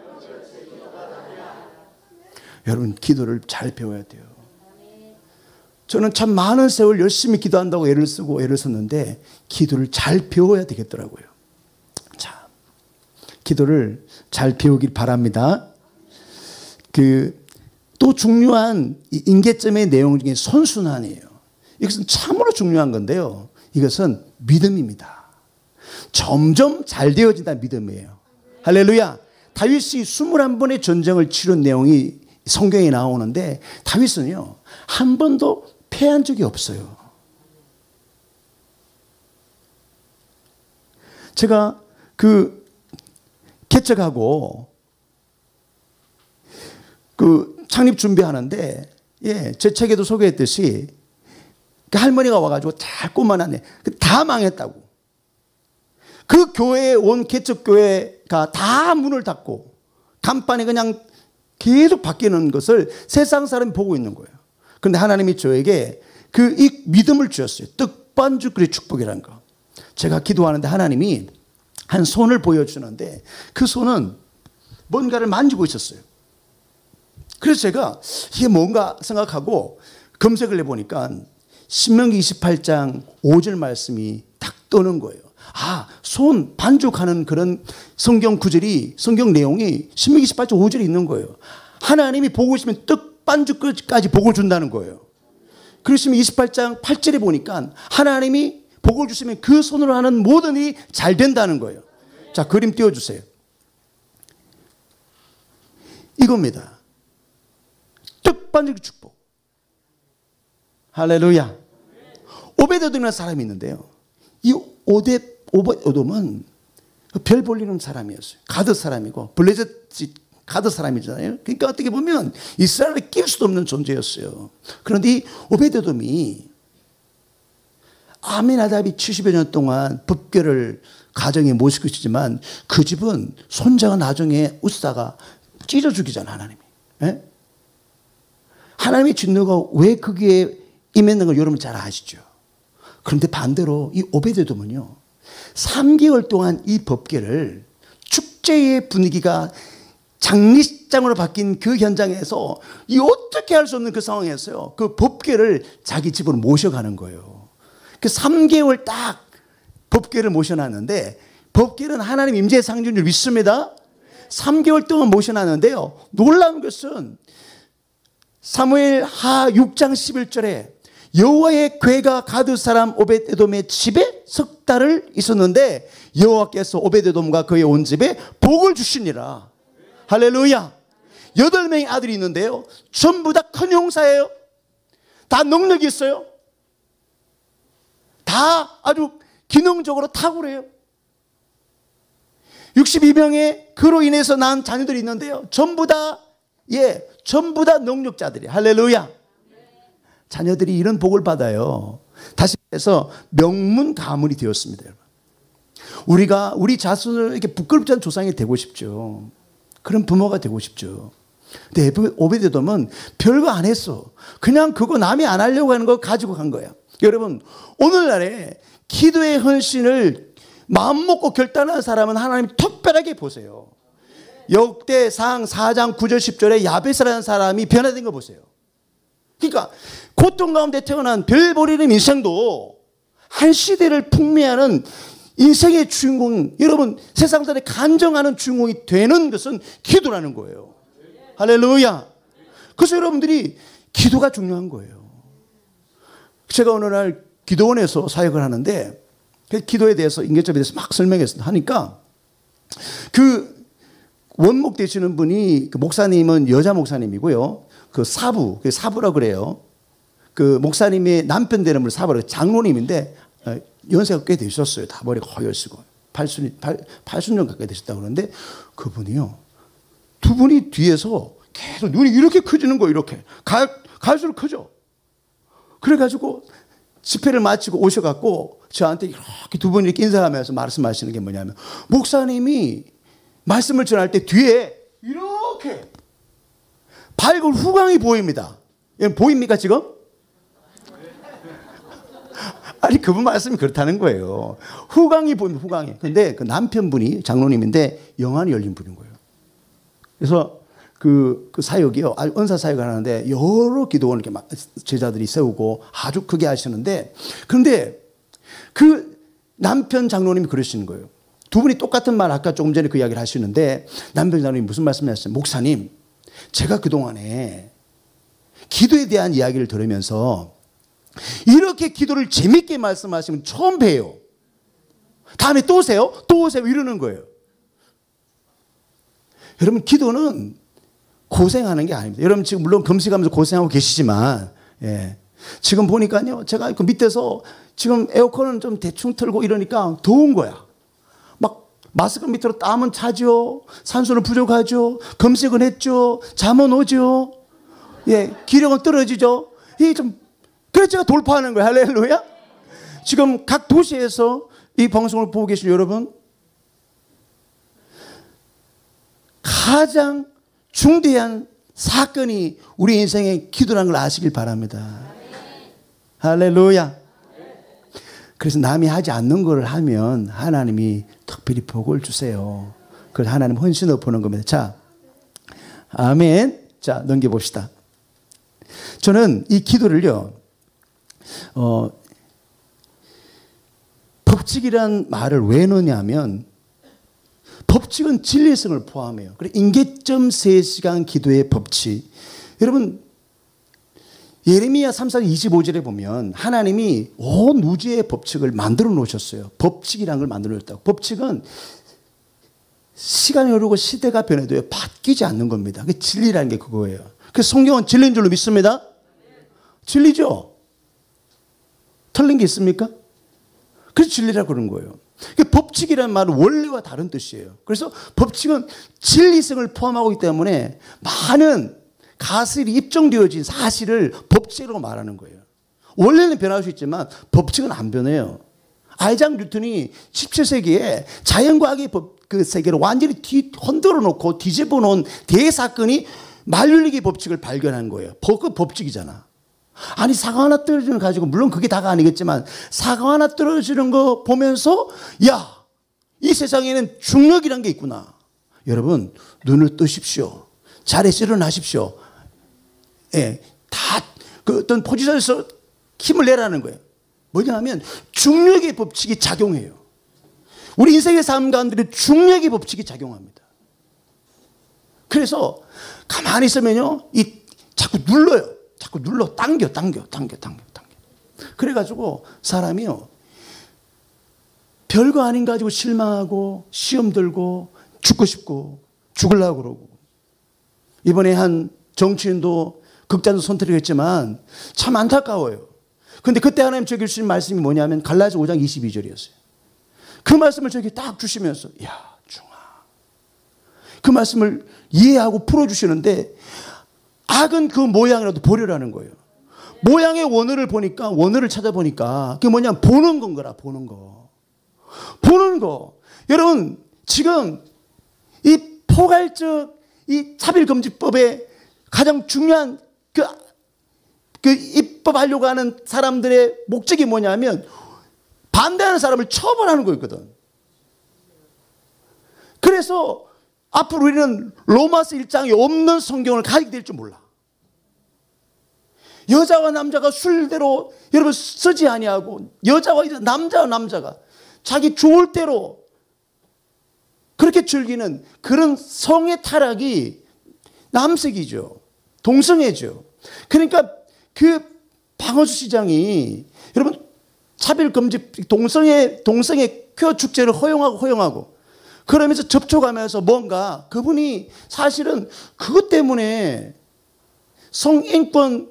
여러분, 기도를 잘 배워야 돼요. 저는 참 많은 세월 열심히 기도한다고 애를 썼는데 기도를 잘 배워야 되겠더라고요. 자, 기도를 잘 배우길 바랍니다. 또 중요한 인계점의 내용 중에 선순환이에요. 이것은 참으로 중요한 건데요. 이것은 믿음입니다. 점점 잘 되어진다는 믿음이에요. 할렐루야. 다윗이 21번의 전쟁을 치른 내용이 성경에 나오는데 다윗은요, 한 번도 패한 적이 없어요. 제가 그 개척하고 그 창립 준비하는데, 예, 제 책에도 소개했듯이 그 할머니가 와가지고 잘 꼬만하네. 다 망했다고. 그 교회에 온 개척교회가 다 문을 닫고 간판이 그냥 계속 바뀌는 것을 세상 사람이 보고 있는 거예요. 그런데 하나님이 저에게 그 이 믿음을 주셨어요. 떡반죽 그리 축복이라는 거. 제가 기도하는데 하나님이 한 손을 보여주는데 그 손은 뭔가를 만지고 있었어요. 그래서 제가 이게 뭔가 생각하고 검색을 해보니까 신명기 28장 5절 말씀이 딱 떠는 거예요. 아, 손 반죽하는 그런 성경 구절이, 성경 내용이 신명기 28장 5절에 있는 거예요. 하나님이 보고 있으면 떡 반죽까지 복을 준다는 거예요. 그러시면 28장 8절에 보니까 하나님이 복을 주시면 그 손으로 하는 모든 일이 잘 된다는 거예요. 자, 그림 띄워주세요. 이겁니다. 떡반죽 축복. 할렐루야. 오베데돔이라는 사람이 있는데요. 이 오베데돔은 별 볼리는 사람이었어요. 가드 사람이고 블레셋 가드 사람이잖아요. 그러니까 어떻게 보면 이스라엘에 낄 수도 없는 존재였어요. 그런데 이 오베데돔이 아미나답이 70여 년 동안 법궤를 가정에 모시고 있지만 그 집은 손자가 나중에 웃다가 찢어 죽이잖아, 하나님이. 예? 하나님의 진노가 왜 거기에 임했는 걸 여러분 잘 아시죠? 그런데 반대로 이 오베데돔은요, 3개월 동안 이 법궤를 축제의 분위기가 장례식장으로 바뀐 그 현장에서 이 어떻게 할 수 없는 그 상황에서요, 그 법궤를 자기 집으로 모셔가는 거예요. 그 3개월 딱 법궤를 모셔놨는데, 법궤는 하나님 임재의 상징인 줄 믿습니다. 3개월 동안 모셔놨는데요, 놀라운 것은 사무엘 하 6장 11절에 여호와의 궤가 가드 사람 오베데돔의 집에 석 달을 있었는데 여호와께서 오베데돔과 그의 온 집에 복을 주시니라. 할렐루야. 8명의 아들이 있는데요, 전부 다 큰 용사예요. 다 능력이 있어요. 다 아주 기능적으로 탁월해요. 62명의 그로 인해서 낳은 자녀들이 있는데요, 전부 다 능력자들이에요. 할렐루야. 자녀들이 이런 복을 받아요. 다시 해서 명문 가문이 되었습니다. 여러분. 우리가 우리 자손을 이렇게 부끄럽지 않은 조상이 되고 싶죠. 그런 부모가 되고 싶죠. 근데 오베데돔은 별거 안 했어. 그냥 그거 남이 안 하려고 하는 거 가지고 간 거야. 여러분, 오늘날에 기도의 헌신을 마음먹고 결단한 사람은 하나님 특별하게 보세요. 역대상 4장 9절 10절에 야베스라는 사람이 변화된 거 보세요. 그러니까 고통 가운데 태어난 별 버리는 인생도 한 시대를 풍미하는 인생의 주인공, 여러분 세상 사람이 간증하는 주인공이 되는 것은 기도라는 거예요. 할렐루야. 그래서 여러분들이 기도가 중요한 거예요. 제가 어느 날 기도원에서 사역을 하는데 그 기도에 대해서 인계점에 대해서 막 설명했습니다. 하니까 그 원목 되시는 분이, 그 목사님은 여자 목사님이고요. 그 사부라고 그래요. 그 목사님의 남편 되는 분 사부라고, 장로님인데 연세가 꽤 되셨어요. 다 머리가 허여시고 80년 가까이 되셨다고 그러는데 그분이요, 두 분이 뒤에서 계속 눈이 이렇게 커지는 거예요. 이렇게 갈수록 커져. 그래가지고 집회를 마치고 오셔갖고 저한테 이렇게 두 분이 이렇게 인사하면서 말씀하시는 게 뭐냐면, 목사님이 말씀을 전할 때 뒤에 이렇게 밝은 후광이 보입니다. 보입니까 지금? 아니, 그분 말씀이 그렇다는 거예요. 후광이 보입니다. 후광이. 근데 그 남편분이 장로님인데 영안이 열린 분인 거예요. 그래서 그 사역이요, 은사 사역을 하는데 여러 기도원을 이렇게 막 제자들이 세우고 아주 크게 하시는데, 그런데 그 남편 장로님이 그러시는 거예요. 두 분이 똑같은 말, 아까 조금 전에 그 이야기를 하시는데 남편 장로님이 무슨 말씀을 하셨어요? 목사님, 제가 그동안에 기도에 대한 이야기를 들으면서 이렇게 기도를 재밌게 말씀하시면 처음 봬요. 다음에 또 오세요. 또 오세요. 이러는 거예요. 여러분, 기도는 고생하는 게 아닙니다. 여러분 지금 물론 금식하면서 고생하고 계시지만, 예. 지금 보니까요, 제가 그 밑에서 지금 에어컨은 좀 대충 틀고 이러니까 더운 거야. 막 마스크 밑으로 땀은 차죠. 산소는 부족하죠. 금식은 했죠. 잠은 오죠. 예, 기력은 떨어지죠. 이 좀, 그래서 제가 돌파하는 거예요. 할렐루야. 지금 각 도시에서 이 방송을 보고 계신 여러분, 가장 중대한 사건이 우리 인생의 기도라는 걸 아시길 바랍니다. 할렐루야. 그래서 남이 하지 않는 걸 하면 하나님이 특별히 복을 주세요. 그걸 하나님 헌신을 보는 겁니다. 자, 아멘. 자, 넘겨봅시다. 저는 이 기도를요, 법칙이란 말을 왜 넣냐면, 법칙은 진리성을 포함해요. 그래, 임계점 3시간 기도의 법칙. 여러분, 예레미야 3장 25절에 보면 하나님이 온 우주의 법칙을 만들어 놓으셨어요. 법칙이라는 걸 만들어 놓았다고. 법칙은 시간이 흐르고 시대가 변해도 바뀌지 않는 겁니다. 그게 진리라는 게 그거예요. 그래서 성경은 진리인 줄로 믿습니다. 진리죠. 틀린 게 있습니까? 그래서 진리라고 그러는 거예요. 법칙이라는 말은 원리와 다른 뜻이에요. 그래서 법칙은 진리성을 포함하고 있기 때문에 많은 가설이 입증되어진 사실을 법칙으로 말하는 거예요. 원래는 변할 수 있지만 법칙은 안 변해요. 아이작 뉴턴이 17세기에 자연과학의 그 세계를 완전히 흔들어 놓고 뒤집어 놓은 대사건이 만윤리의 법칙을 발견한 거예요. 그 법칙이잖아. 아니, 사과 하나 떨어지는 거 가지고, 물론 그게 다가 아니겠지만 사과 하나 떨어지는 거 보면서, 야, 이 세상에는 중력이란 게 있구나. 여러분, 눈을 뜨십시오. 자리에서 일어나십시오. 예, 다 그 어떤 포지션에서 힘을 내라는 거예요. 뭐냐 하면 중력의 법칙이 작용해요. 우리 인생의 삶 가운데 중력의 법칙이 작용합니다. 그래서 가만히 있으면요, 자꾸 눌러요. 자꾸 눌러, 당겨. 그래가지고 사람이요, 별거 아닌 가지고 실망하고 시험 들고 죽고 싶고 죽으려고 그러고. 이번에 한 정치인도 극단적 선택을 했지만 참 안타까워요. 그런데 그때 하나님 저에게 주신 말씀이 뭐냐면 갈라디아서 5장 22절이었어요. 그 말씀을 저에게 딱 주시면서, 야, 중아, 그 말씀을 이해하고 풀어주시는데, 악은 그 모양이라도 보려라는 거예요. 모양의 원어를 보니까, 원어를 찾아보니까 그게 뭐냐면 보는 건거라. 보는 거. 여러분, 지금 이 포괄적 이 차별금지법의 가장 중요한 그 입법하려고 하는 사람들의 목적이 뭐냐면 반대하는 사람을 처벌하는 거였거든. 그래서 앞으로 우리는 로마서 1장에 없는 성경을 가지게 될 줄 몰라. 여자와 남자가 술대로 여러분 쓰지 아니하고, 여자와 남자와 남자가 자기 좋을 대로 그렇게 즐기는 그런 성의 타락이 남색이죠. 동성애죠. 그러니까 그 방어주 시장이 여러분 차별금지 동성애 퀴어 축제를 허용하고 그러면서 접촉하면서 뭔가 그분이 사실은 그것 때문에 성인권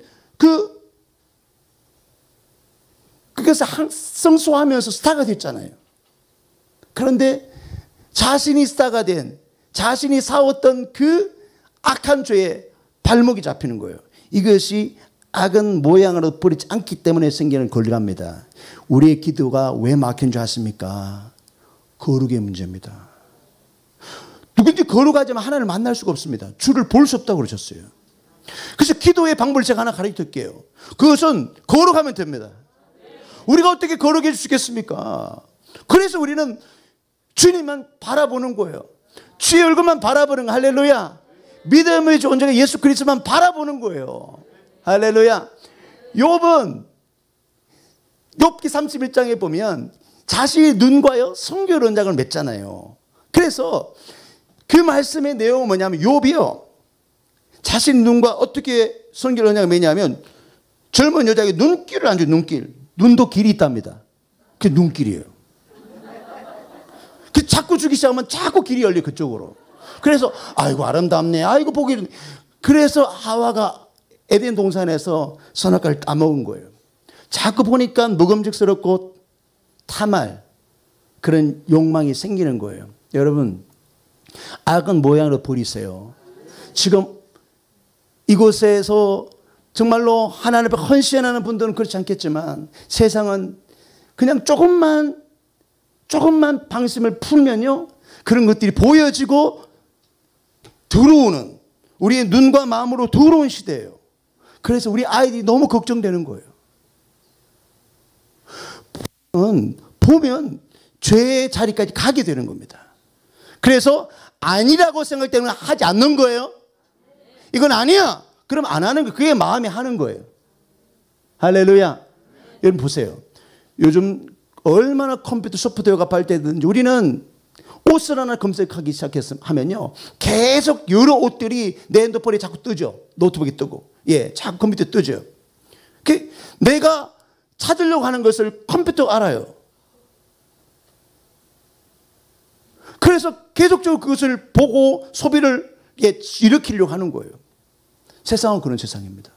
그것을 성소하면서 스타가 됐잖아요. 그런데 자신이 스타가 된, 자신이 싸웠던 그 악한 죄에 발목이 잡히는 거예요. 이것이 악은 모양으로 뿌리지 않기 때문에 생기는 권리랍니다. 우리의 기도가 왜 막힌 줄 아십니까? 거룩의 문제입니다. 누군지 거룩하지만 하나님을 만날 수가 없습니다. 주를 볼 수 없다고 그러셨어요. 그래서 기도의 방법을 제가 하나 가르쳐드릴게요. 그것은 거룩하면 됩니다. 우리가 어떻게 거룩해질 수 있겠습니까? 그래서 우리는 주님만 바라보는 거예요. 주의 얼굴만 바라보는 거. 할렐루야. 믿음의 존재가 예수 그리스도만 바라보는 거예요. 할렐루야. 욥기 31장에 보면 자신의 눈과요 성결 언약을 맺잖아요. 그래서 그 말씀의 내용은 뭐냐면 욥이요 자신 눈과 어떻게 성결 언약을 맺냐면 젊은 여자에게 눈길을 안 줘요. 눈길. 눈도 길이 있답니다. 그게 눈길이에요. 그 자꾸 주기 시작하면 자꾸 길이 열려 그쪽으로. 그래서 아이고 아름답네. 아이고 보기. 그래서 하와가 에덴 동산에서 선악과를 따먹은 거예요. 자꾸 보니까 먹음직스럽고 탐할 그런 욕망이 생기는 거예요. 여러분, 악은 모양으로 버리세요. 지금 이곳에서 정말로 하나님 앞에 헌신하는 분들은 그렇지 않겠지만 세상은 그냥 조금만 방심을 풀면요, 그런 것들이 보여지고 들어오는, 우리의 눈과 마음으로 들어온 시대예요. 그래서 우리 아이들이 너무 걱정되는 거예요. 보면 죄의 자리까지 가게 되는 겁니다. 그래서 아니라고 생각되는 건 하지 않는 거예요. 이건 아니야. 그럼 안 하는 거, 그게 마음이 하는 거예요. 할렐루야. 여러분 보세요. 요즘 얼마나 컴퓨터 소프트웨어가 발달되는지, 우리는 옷을 하나 검색하기 시작하면요, 계속 여러 옷들이 내 핸드폰에 자꾸 뜨죠. 노트북에 뜨고, 예, 자꾸 컴퓨터에 뜨죠. 내가 찾으려고 하는 것을 컴퓨터가 알아요. 그래서 계속적으로 그것을 보고 소비를 일으키려고 하는 거예요. 세상은 그런 세상입니다.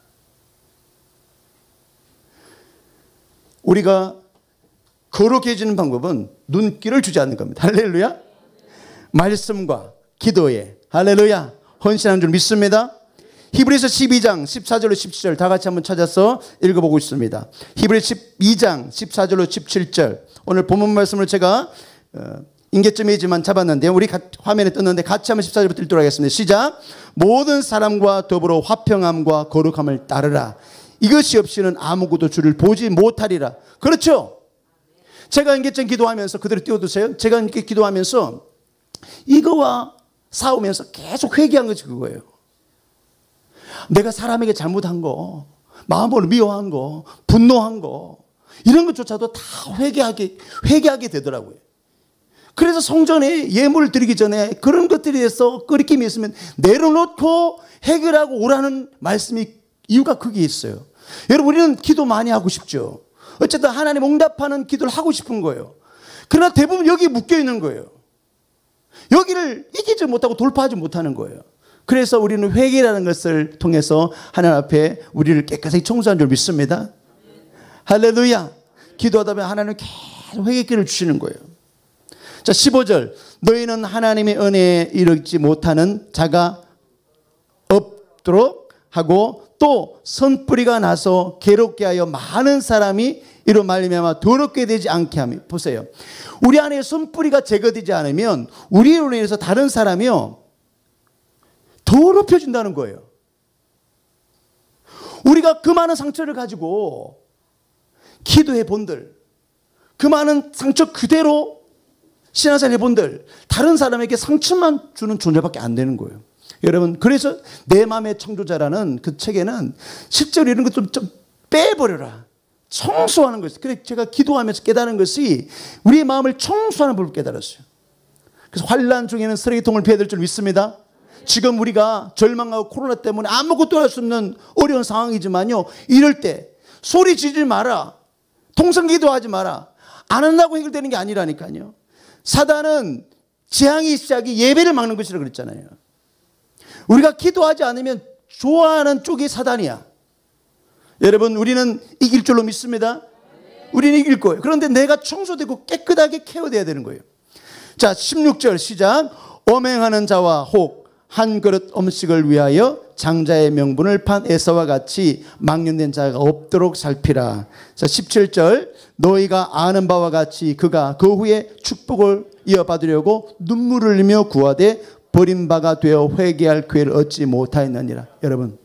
우리가 거룩해지는 방법은 눈길을 주지 않는 겁니다. 할렐루야. 말씀과 기도에, 할렐루야, 헌신하는 줄 믿습니다. 히브리서 12장 14절로 17절 다 같이 한번 찾아서 읽어보고 있습니다. 히브리서 12장 14절로 17절, 오늘 본문 말씀을 제가 인계점이지만 잡았는데요, 우리 화면에 떴는데 같이 한번 14절부터 읽도록 하겠습니다. 시작. 모든 사람과 더불어 화평함과 거룩함을 따르라. 이것이 없이는 아무것도 주를 보지 못하리라. 그렇죠. 제가 인계점 기도하면서 그대로 띄워두세요. 제가 이렇게 기도하면서 이거와 싸우면서 계속 회개한 것이 그거예요. 내가 사람에게 잘못한 거, 마음으로 미워한 거, 분노한 거, 이런 것조차도 다 회개하게 되더라고요. 그래서 성전에 예물을 드리기 전에 그런 것들에 대해서 끄리낌이 있으면 내려놓고 해결하고 오라는 말씀이, 이유가 그게 있어요. 여러분, 우리는 기도 많이 하고 싶죠. 어쨌든 하나님 응답하는 기도를 하고 싶은 거예요. 그러나 대부분 여기에 묶여 있는 거예요. 여기를 이기지 못하고 돌파하지 못하는 거예요. 그래서 우리는 회개라는 것을 통해서 하나님 앞에 우리를 깨끗하게 청소한 줄 믿습니다. 할렐루야. 기도하다 보면 하나님은 계속 회개길을 주시는 거예요. 자, 15절. 너희는 하나님의 은혜에 이르지 못하는 자가 없도록 하고 또 선뿌리가 나서 괴롭게 하여 많은 사람이 이로 말미암아 더럽게 되지 않게 하며. 보세요. 우리 안에 선뿌리가 제거되지 않으면 우리로 인해서 다른 사람이요, 더럽혀진다는 거예요. 우리가 그 많은 상처를 가지고 기도해 본들, 그 많은 상처 그대로 신앙생활 해본들, 다른 사람에게 상처만 주는 존재밖에 안 되는 거예요. 여러분, 그래서 내 마음의 창조자라는 그 책에는 실제로 이런 것 좀 빼버려라, 청소하는 것이, 그래 제가 기도하면서 깨달은 것이 우리의 마음을 청소하는 법을 깨달았어요. 그래서 환난 중에는 쓰레기통을 피해야 될 줄 믿습니다. 지금 우리가 절망하고 코로나 때문에 아무것도 할 수 없는 어려운 상황이지만요, 이럴 때 소리 지르지 마라, 통성기도하지 마라. 안 한다고 해결되는 게 아니라니까요. 사단은 재앙이 시작이 예배를 막는 것이라고 그랬잖아요. 우리가 기도하지 않으면 좋아하는 쪽이 사단이야. 여러분, 우리는 이길 줄로 믿습니다. 우리는 이길 거예요. 그런데 내가 청소되고 깨끗하게 케어돼야 되는 거예요. 자, 16절 시작. 엄행하는 자와 혹 한 그릇 음식을 위하여 장자의 명분을 판 에사와 같이 망령된 자가 없도록 살피라. 자, 17절. 너희가 아는 바와 같이 그가 그 후에 축복을 이어받으려고 눈물을 흘리며 구하되 버린 바가 되어 회개할 기회를 얻지 못하였느니라. 여러분,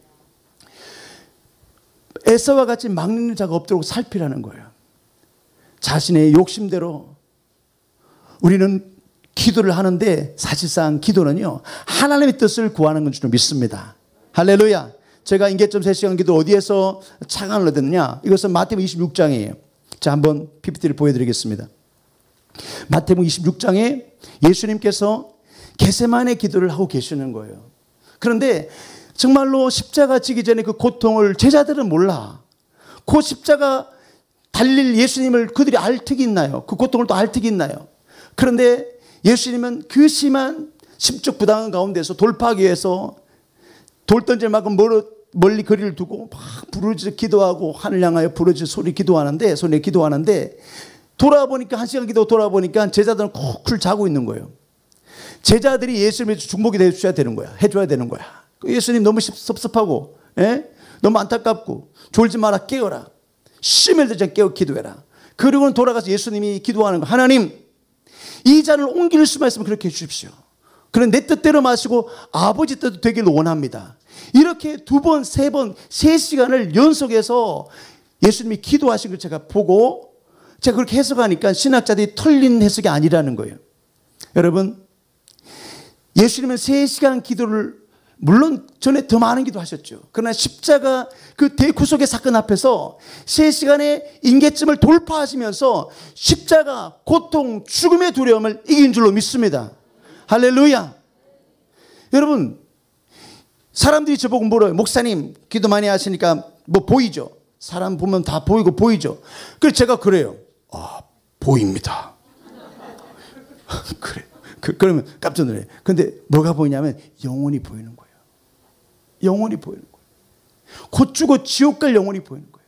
에사와 같이 막는 자가 없도록 살피라는 거예요. 자신의 욕심대로 우리는 기도를 하는데, 사실상 기도는요, 하나님의 뜻을 구하는 건 줄 믿습니다. 할렐루야. 제가 인계점 3시간 기도 어디에서 착안을 얻었느냐, 이것은 마태복음 26장이에요. 자, 한번 PPT를 보여드리겠습니다. 마태복음 26장에 예수님께서 겟세마네 기도를 하고 계시는 거예요. 그런데 정말로 십자가 지기 전에 그 고통을 제자들은 몰라. 그 십자가 달릴 예수님을 그들이 알 턱이 있나요? 그 고통을 또 알 턱이 있나요? 그런데 예수님은 그 심한 심적 부담 가운데서 돌파하기 위해서 돌 던질 만큼 멀리 거리를 두고 막 부르짖어 기도하고 하늘 향하여 부르짖어 소리 기도하는데 돌아보니까 한 시간 기도 돌아보니까 제자들은 쿨쿨 자고 있는 거예요. 제자들이 예수님의 중복이 해줘야 되는 거야. 예수님 너무 섭섭하고, 너무 안타깝고 졸지 마라, 깨어라. 심을 들자 깨어 기도해라. 그리고는 돌아가서 예수님이 기도하는 거, 하나님 이 잔을 옮길 수만 있으면 그렇게 해주십시오. 그런 내 뜻대로 마시고 아버지 뜻도 되기를 원합니다. 이렇게 2번, 3번, 3시간을 연속해서 예수님이 기도하신 걸 제가 보고 제가 그렇게 해석하니까 신학자들이 틀린 해석이 아니라는 거예요. 여러분, 예수님은 3시간 기도를 물론 전에 더 많은 기도하셨죠. 그러나 십자가 그 대구속의 사건 앞에서 3시간의 임계점을 돌파하시면서 십자가, 고통, 죽음의 두려움을 이긴 줄로 믿습니다. 할렐루야. 여러분, 사람들이 저보고 물어요. 목사님 기도 많이 하시니까 뭐 보이죠? 사람 보면 다 보이죠? 그래서 제가 그래요. 보입니다. 그래. 그러면 깜짝 놀래요. 근데 뭐가 보이냐면 영혼이 보이는 거예요. 영혼이 보이는 거예요. 곧 죽어 지옥 갈 영혼이 보이는 거예요.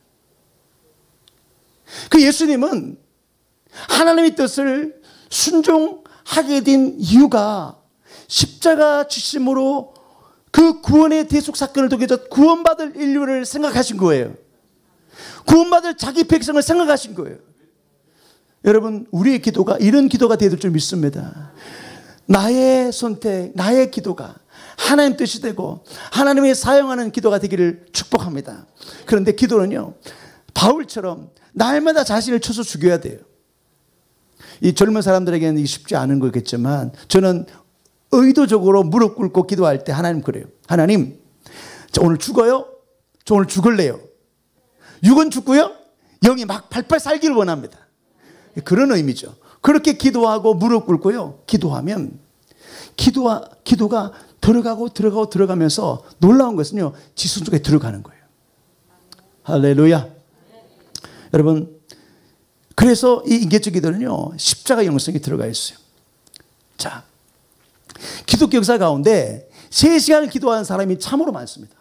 그 예수님은 하나님의 뜻을 순종하게 된 이유가 십자가 지심으로 그 구원의 대속 사건을 통해서 구원받을 인류를 생각하신 거예요. 구원받을 자기 백성을 생각하신 거예요. 여러분, 우리의 기도가 이런 기도가 되어야 될 줄 믿습니다. 나의 선택, 나의 기도가 하나님 뜻이 되고 하나님이 사용하는 기도가 되기를 축복합니다. 그런데 기도는요, 바울처럼 날마다 자신을 쳐서 죽여야 돼요. 이 젊은 사람들에게는 이게 쉽지 않은 거겠지만 저는 의도적으로 무릎 꿇고 기도할 때 하나님 그래요. 하나님, 저 오늘 죽어요? 저 오늘 죽을래요? 육은 죽고요, 영이 막 팔팔 살기를 원합니다. 그런 의미죠. 그렇게 기도하고 무릎 꿇고요, 기도하면 기도가 들어가면서 놀라운 것은요, 지순 속에 들어가는 거예요. 할렐루야. 여러분, 그래서 이 인계적 기도는요, 십자가 영성이 들어가 있어요. 자, 기독교 역사 가운데 3시간을 기도하는 사람이 참으로 많습니다.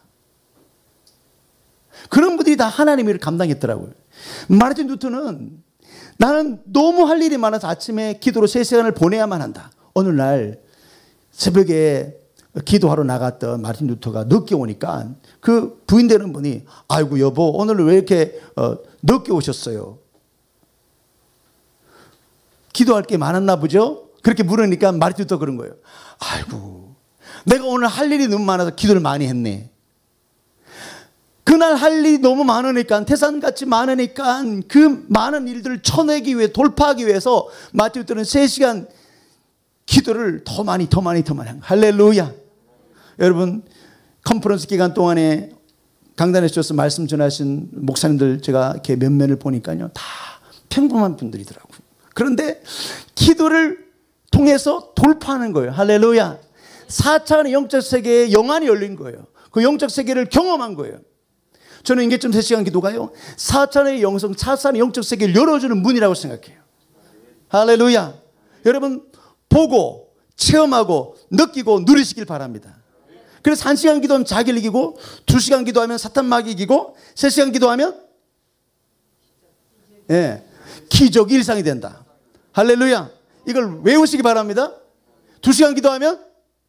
그런 분들이 다 하나님의 일을 감당했더라고요. 마르틴 루터는 나는 너무 할 일이 많아서 아침에 기도로 3시간을 보내야만 한다. 어느 날 새벽에 기도하러 나갔던 마르틴 루터가 늦게 오니까 그 부인 되는 분이, 아이고 여보, 오늘 왜 이렇게 늦게 오셨어요? 기도할 게 많았나 보죠? 그렇게 물으니까 마르틴 루터가 그런 거예요. 아이고, 내가 오늘 할 일이 너무 많아서 기도를 많이 했네. 그날 할 일이 너무 많으니까, 태산같이 많으니까 그 많은 일들을 쳐내기 위해, 돌파하기 위해서 마르틴 루터는 3시간 기도를 더 많이 할렐루야. 여러분, 컨퍼런스 기간 동안에 강단에 주셔서 말씀 전하신 목사님들 제가 이렇게 면면을 보니까요, 다 평범한 분들이더라고요. 그런데 기도를 통해서 돌파하는 거예요. 할렐루야. 4차원의 영적 세계에 영안이 열린 거예요. 그 영적 세계를 경험한 거예요. 저는 인계점 3시간 기도가요, 4차원의 영성, 4차원의 영적 세계를 열어주는 문이라고 생각해요. 할렐루야. 여러분, 보고 체험하고 느끼고 누리시길 바랍니다. 그래서 1시간 기도하면 자기를 이기고, 2시간 기도하면 사탄 마귀 이기고, 3시간 기도하면 기적 일상이 된다. 할렐루야. 이걸 외우시기 바랍니다. 2시간 기도하면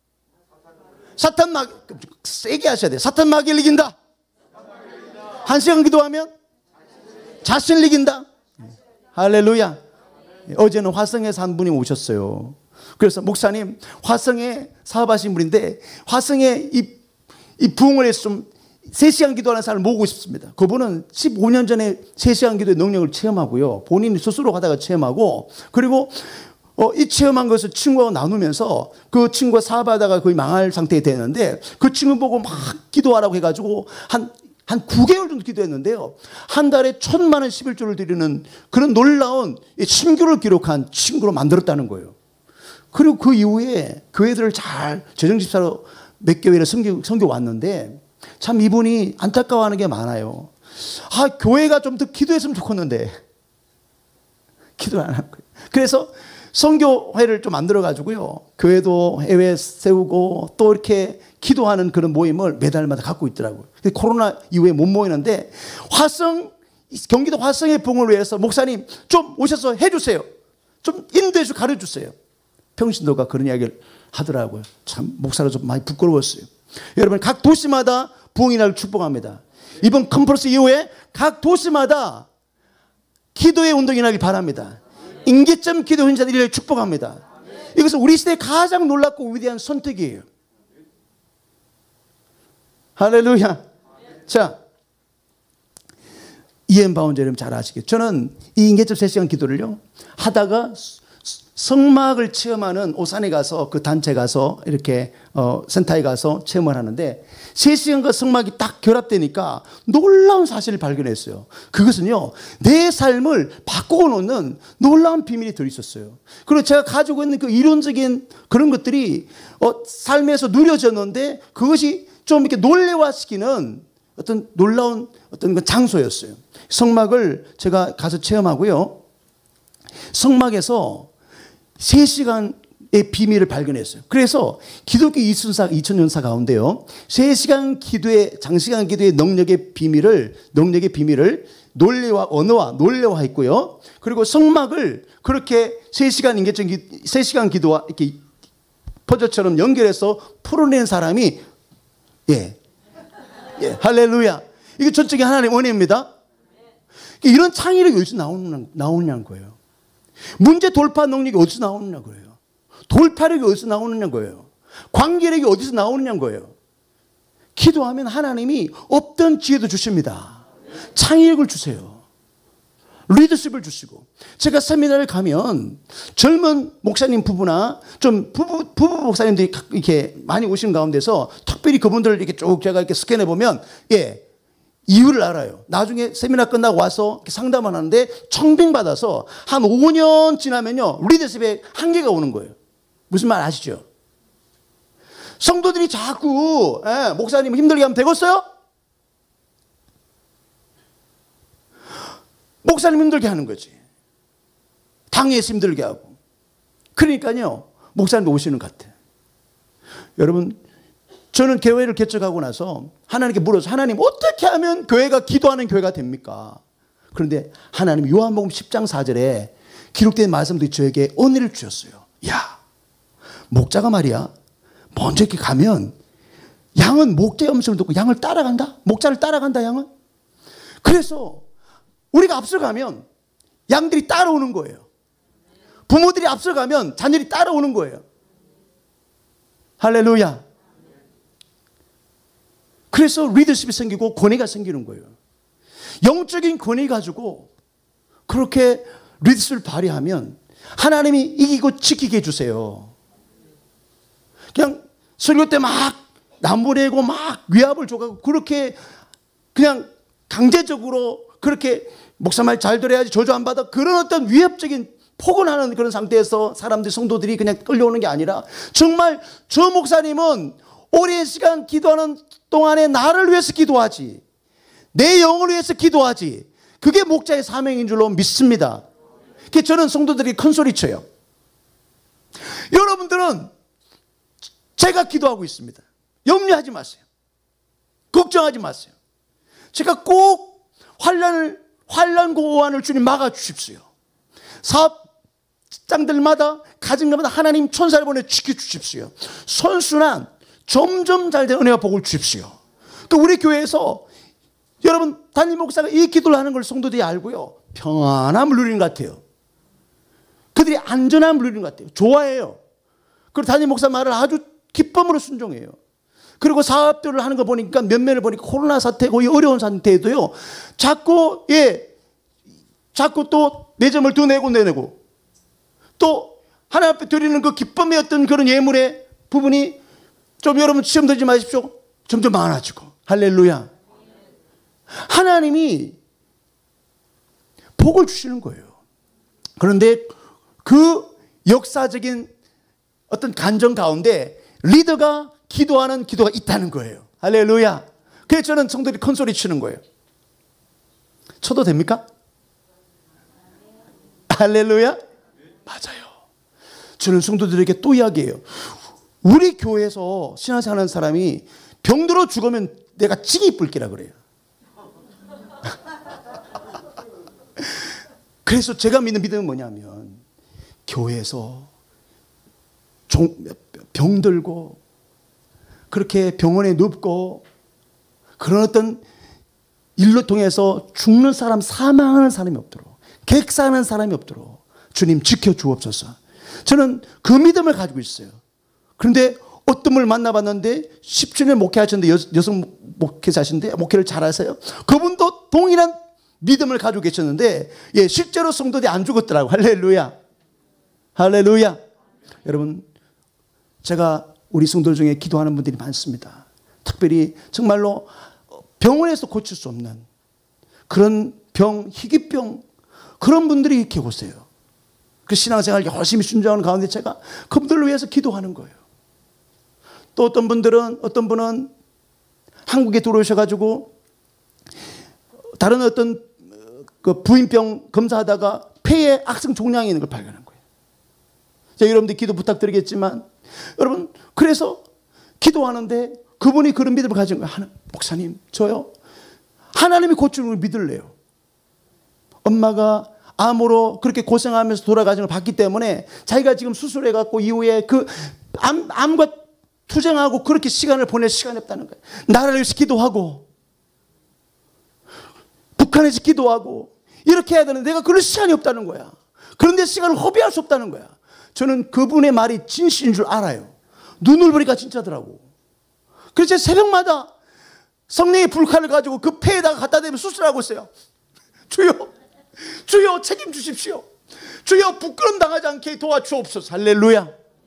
사탄 마귀, 세게 하셔야 돼요. 사탄 마귀를 이긴다. 1시간 기도하면 자신을 이긴다. 할렐루야. 어제는 화성에서 한 분이 오셨어요. 그래서 목사님, 화성에 사업하신 분인데 화성에 이 부흥을 해서 좀 3시간 기도하는 사람을 모으고 싶습니다. 그분은 15년 전에 3시간 기도의 능력을 체험하고요, 본인이 스스로 하다가 체험하고, 그리고 이 체험한 것을 친구하고 나누면서 그 친구가 사업하다가 거의 망할 상태에 되는데 그 친구 보고 막 기도하라고 해가지고 한 9개월 정도 기도했는데요, 한 달에 1,000만 원 11조를 드리는 그런 놀라운 신규를 기록한 친구로 만들었다는 거예요. 그리고 그 이후에 교회들을 잘 재정집사로 몇 교회를 섬겨 왔는데, 참 이분이 안타까워하는 게 많아요. 교회가 좀 더 기도했으면 좋겠는데 기도를 안 하는 거예요. 그래서 선교회를 좀 만들어가지고요, 교회도 해외에 세우고 또 이렇게 기도하는 그런 모임을 매달마다 갖고 있더라고요. 코로나 이후에 못 모이는데 경기도 화성의 부흥을 위해서 목사님 좀 오셔서 해주세요. 좀 인도해서 가르쳐주세요. 평신도가 그런 이야기를 하더라고요. 참 목사로 좀 많이 부끄러웠어요. 여러분, 각 도시마다 부흥의 날을 축복합니다. 이번 컨퍼런스 이후에 각 도시마다 기도의 운동이 일어나길 바랍니다. 인계점 기도 현장들을 축복합니다. 이것은 우리 시대에 가장 놀랍고 위대한 선택이에요. 할렐루야. 자, 이엔 바운드 여러분 잘 아시겠죠? 저는 이 인계점 3시간 기도를요 하다가 성막을 체험하는 오산에 가서, 그 단체 가서 이렇게 센터에 가서 체험을 하는데 3시간과 성막이 딱 결합되니까 놀라운 사실을 발견했어요. 그것은요, 내 삶을 바꾸어 놓는 놀라운 비밀이 들어있었어요. 그리고 제가 가지고 있는 그 이론적인 그런 것들이 삶에서 누려졌는데 그것이 좀 이렇게 논리화시키는 어떤 놀라운 어떤 장소였어요. 성막을 제가 가서 체험하고요, 성막에서 3시간의 비밀을 발견했어요. 그래서 기독교 2000년사 가운데요, 3시간 기도의, 장시간 기도의 능력의 비밀을 논리와 언어와 논리화했고요. 그리고 성막을 그렇게 3시간 기도와 이렇게 퍼즐처럼 연결해서 풀어낸 사람이 할렐루야. 이게 전적인 하나님의 은혜입니다. 이런 창의력이 어디서 나오냐는 거예요. 문제 돌파 능력이 어디서 나오느냐 거예요. 돌파력이 어디서 나오느냐 거예요. 관계력이 어디서 나오느냐 거예요. 기도하면 하나님이 없던 지혜도 주십니다. 창의력을 주세요. 리더십을 주시고, 제가 세미나를 가면 젊은 목사님 부부나 좀 부부 목사님들이 이렇게 많이 오시는 가운데서 특별히 그분들을 이렇게 쭉 제가 이렇게 스캔해 보면 이유를 알아요. 나중에 세미나 끝나고 와서 상담을 하는데 청빙받아서 한 5년 지나면요, 리더십에 한계가 오는 거예요. 무슨 말 아시죠? 성도들이 자꾸 목사님 힘들게 하면 되겠어요? 목사님 힘들게 하는 거지. 당에서 힘들게 하고. 그러니까요, 목사님도 오시는 것 같아요. 여러분, 저는 교회를 개척하고 나서 하나님께 물어서, 하나님 어떻게 하면 교회가 기도하는 교회가 됩니까? 그런데 하나님 요한복음 10장 4절에 기록된 말씀들이 저에게 은혜를 주셨어요. 야, 목자가 말이야, 먼저 이렇게 가면 양은 목자의 음성을 듣고 양을 따라간다? 목자를 따라간다, 양은? 그래서 우리가 앞서가면 양들이 따라오는 거예요. 부모들이 앞서가면 자녀들이 따라오는 거예요. 할렐루야. 그래서 리더십이 생기고 권위가 생기는 거예요. 영적인 권위 가지고 그렇게 리더십을 발휘하면 하나님이 이기고 지키게 해주세요. 그냥 설교 때 막 남보내고 막 위압을 줘가고 그렇게 그냥 강제적으로 그렇게 목사 말 잘 들어야지 저주 안 받아, 그런 어떤 위협적인 포근하는 그런 상태에서 사람들이, 성도들이 그냥 끌려오는 게 아니라, 정말 저 목사님은 오랜 시간 기도하는 동안에 나를 위해서 기도하지, 내 영을 위해서 기도하지, 그게 목자의 사명인 줄로 믿습니다. 그래서 저는 성도들이 큰 소리 쳐요. 여러분들은 제가 기도하고 있습니다. 염려하지 마세요. 걱정하지 마세요. 제가 꼭 환난 고환을 주님 막아주십시오. 사업장들마다 가정마다 하나님 천사를 보내 지켜주십시오. 선순환 점점 잘 되는 은혜와 복을 주십시오. 그 우리 교회에서 여러분 담임 목사가 이 기도를 하는 걸 성도들이 알고요, 평안함을 누리는 것 같아요. 그들이 안전함을 누리는 것 같아요. 좋아해요. 그리고 담임 목사 말을 아주 기쁨으로 순종해요. 그리고 사업들을 하는 거 보니까, 면면을 보니까 코로나 사태고 이 어려운 상태에도요, 자꾸 또 내점을 더 내고 또 하나님 앞에 드리는 그 기쁨의 어떤 그런 예물의 부분이 좀, 여러분 시험 들지 마십시오, 점점 많아지고. 할렐루야. 하나님이 복을 주시는 거예요. 그런데 그 역사적인 어떤 간정 가운데 리더가 기도하는 기도가 있다는 거예요. 할렐루야. 그래서 저는 성도들이 큰 소리 치는 거예요. 쳐도 됩니까? 할렐루야? 맞아요. 저는 성도들에게 또 이야기해요. 우리 교회에서 신앙생활 하는 사람이 병들어 죽으면 내가 찌기 뿔기라 그래요. 그래서 제가 믿는 믿음은 뭐냐면 교회에서 병들고 그렇게 병원에 눕고 그런 어떤 일로 통해서 죽는 사람, 사망하는 사람이 없도록, 객사하는 사람이 없도록 주님 지켜주옵소서. 저는 그 믿음을 가지고 있어요. 그런데 어떤 분을 만나봤는데 10주년 목회하셨는데 여성 목회자신데 목회를 잘하세요. 그분도 동일한 믿음을 가지고 계셨는데 예, 실제로 성도들이 안 죽었더라고. 할렐루야. 할렐루야. 여러분, 제가 우리 성도들 중에 기도하는 분들이 많습니다. 특별히 정말로 병원에서 고칠 수 없는 그런 병, 희귀병, 그런 분들이 이렇게 오세요. 그 신앙생활 열심히 순종하는 가운데 제가 그분들을 위해서 기도하는 거예요. 또 어떤 분은 한국에 들어오셔가지고 다른 어떤 그 부인병 검사하다가 폐에 악성 종양이 있는 걸 발견한 거예요. 자, 여러분들 기도 부탁드리겠지만 여러분, 그래서 기도하는데 그분이 그런 믿음을 가진 거예요. 목사님, 저요 하나님이 고치는 걸 믿을래요. 엄마가 암으로 그렇게 고생하면서 돌아가신 걸 봤기 때문에 자기가 지금 수술해갖고 이후에 그 암과 투쟁하고 그렇게 시간을 보낼 시간이 없다는 거예요. 나라를 위해서 기도하고 북한에서 기도하고 이렇게 해야 되는데 내가 그럴 시간이 없다는 거야. 그런데 시간을 허비할 수 없다는 거야. 저는 그분의 말이 진실인 줄 알아요. 눈을 보니까 진짜더라고. 그래서 새벽마다 성령의 불칼을 가지고 그 폐에다가 갖다 대면 수술하고 있어요. 주여 책임주십시오. 주여 부끄럼 당하지 않게 도와주옵소서. 할렐루야.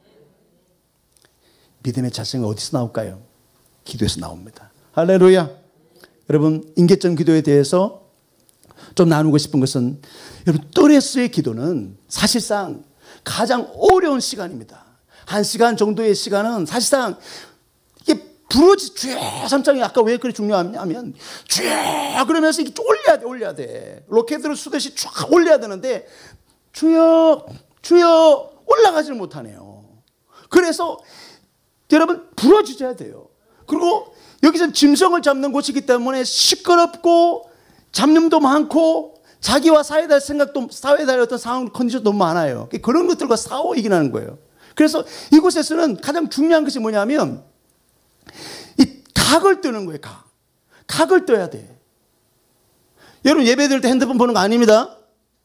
믿음의 자성이 어디서 나올까요? 기도에서 나옵니다. 할렐루야. 여러분, 인계점 기도에 대해서 좀 나누고 싶은 것은 여러분, 또레스의 기도는 사실상 가장 어려운 시간입니다. 1시간 정도의 시간은 사실상 이게 부러지 주여 삼창이 아까 왜 그렇게 중요하냐면 주여 그러면서 이게 올려야 돼. 로켓으로 쏘듯이 쫙 올려야 되는데 주여 올라가지를 못하네요. 그래서 여러분 부러지셔야 돼요. 그리고 여기서 짐승을 잡는 곳이기 때문에 시끄럽고 잡념도 많고 자기와 사회에 대한 생각도, 사회에 대한 어떤 상황, 컨디션도 너무 많아요. 그런 것들과 싸워 이기는 거예요. 그래서 이곳에서는 가장 중요한 것이 뭐냐면 이 각을 뜨는 거예요. 각을 떠야 돼. 여러분, 예배 드릴 때 핸드폰 보는 거 아닙니다.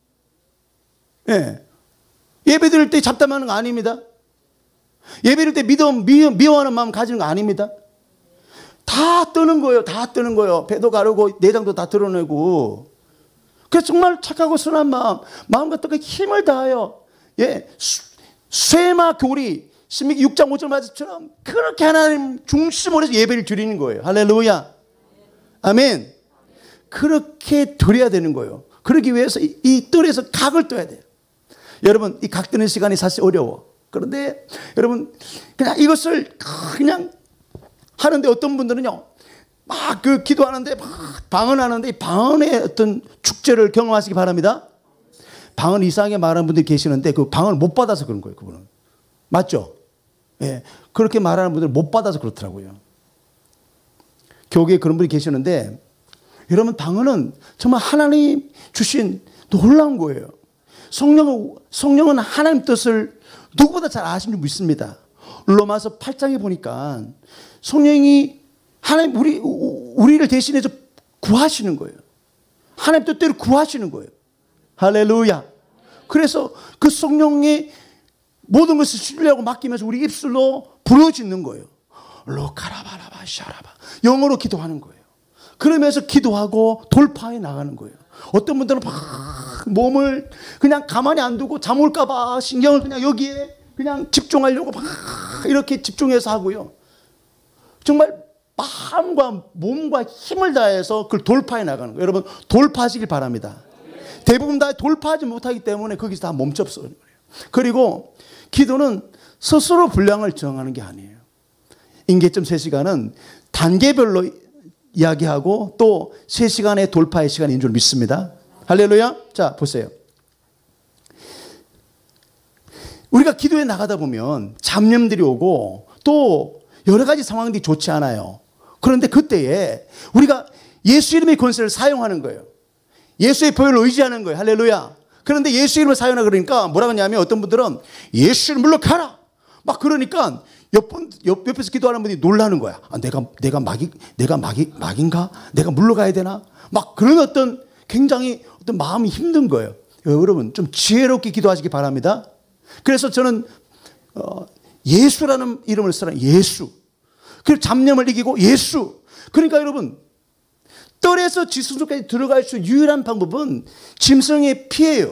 예. 예배 드릴 때 잡담하는 거 아닙니다. 예배 드릴 때 미워하는 마음 가지는 거 아닙니다. 다 뜨는 거예요. 다 뜨는 거예요. 배도 가르고 내장도 다 드러내고. 그래서 정말 착하고 순한 마음 같은 거 힘을 다하여, 예, 쇠마 교리, 신명기 6장 5절 말씀처럼 그렇게 하나님 중심으로 해서 예배를 드리는 거예요. 할렐루야. 아멘. 그렇게 드려야 되는 거예요. 그러기 위해서 이 뜰에서 각을 떠야 돼요. 여러분, 이 각 뜨는 시간이 사실 어려워. 그런데 여러분, 그냥 이것을 그냥 하는데 어떤 분들은요, 막 그 기도하는데 막 방언하는데 이 방언의 어떤 축제를 경험하시기 바랍니다. 방언 이상하게 말하는 분들이 계시는데 그 방언을 못 받아서 그런 거예요. 그분은. 맞죠? 예. 그렇게 말하는 분들 못 받아서 그렇더라고요. 교계에 그런 분이 계시는데 여러분, 방언은 정말 하나님 주신 놀라운 거예요. 성령은 하나님 뜻을 누구보다 잘 아시는 줄 믿습니다. 로마서 8장에 보니까 성령이 하나님 우리를 대신해서 구하시는 거예요. 하나님 뜻대로 구하시는 거예요. 할렐루야. 그래서 그 성령의 모든 것을 신뢰하고 맡기면서 우리 입술로 부르짖는 거예요. 로카라바라바 샤라바. 영어로 기도하는 거예요. 그러면서 기도하고 돌파해 나가는 거예요. 어떤 분들은 막 몸을 그냥 가만히 안 두고 잠 올까 봐 신경을 그냥 여기에 그냥 집중하려고 막 이렇게 집중해서 하고요. 정말 마음과 몸과 힘을 다해서 그걸 돌파해 나가는 거예요. 여러분, 돌파하시길 바랍니다. 대부분 다 돌파하지 못하기 때문에 거기서 다 멈춰버려요. 그리고 기도는 스스로 분량을 정하는 게 아니에요. 인계점 3시간은 단계별로 이야기하고 또 3시간의 돌파의 시간인 줄 믿습니다. 할렐루야. 자, 보세요. 우리가 기도에 나가다 보면 잡념들이 오고 또 여러 가지 상황들이 좋지 않아요. 그런데 그때에 우리가 예수 이름의 권세를 사용하는 거예요. 예수의 보혈을 의지하는 거예요. 할렐루야. 그런데 예수 이름을 사용하라 그러니까 뭐라고 하냐면 어떤 분들은 예수 이름 물러가라 막 그러니까 옆에서 기도하는 분이 놀라는 거야. 아, 내가 막인가? 내가 물러가야 되나? 막 그런 어떤 굉장히 어떤 마음이 힘든 거예요. 여러분 좀 지혜롭게 기도하시기 바랍니다. 그래서 저는 예수라는 이름을 쓰라. 예수. 그리고 잡념을 이기고 예수. 그러니까 여러분 뜰에서 지성소까지 들어갈 수 있는 유일한 방법은 짐승의 피예요.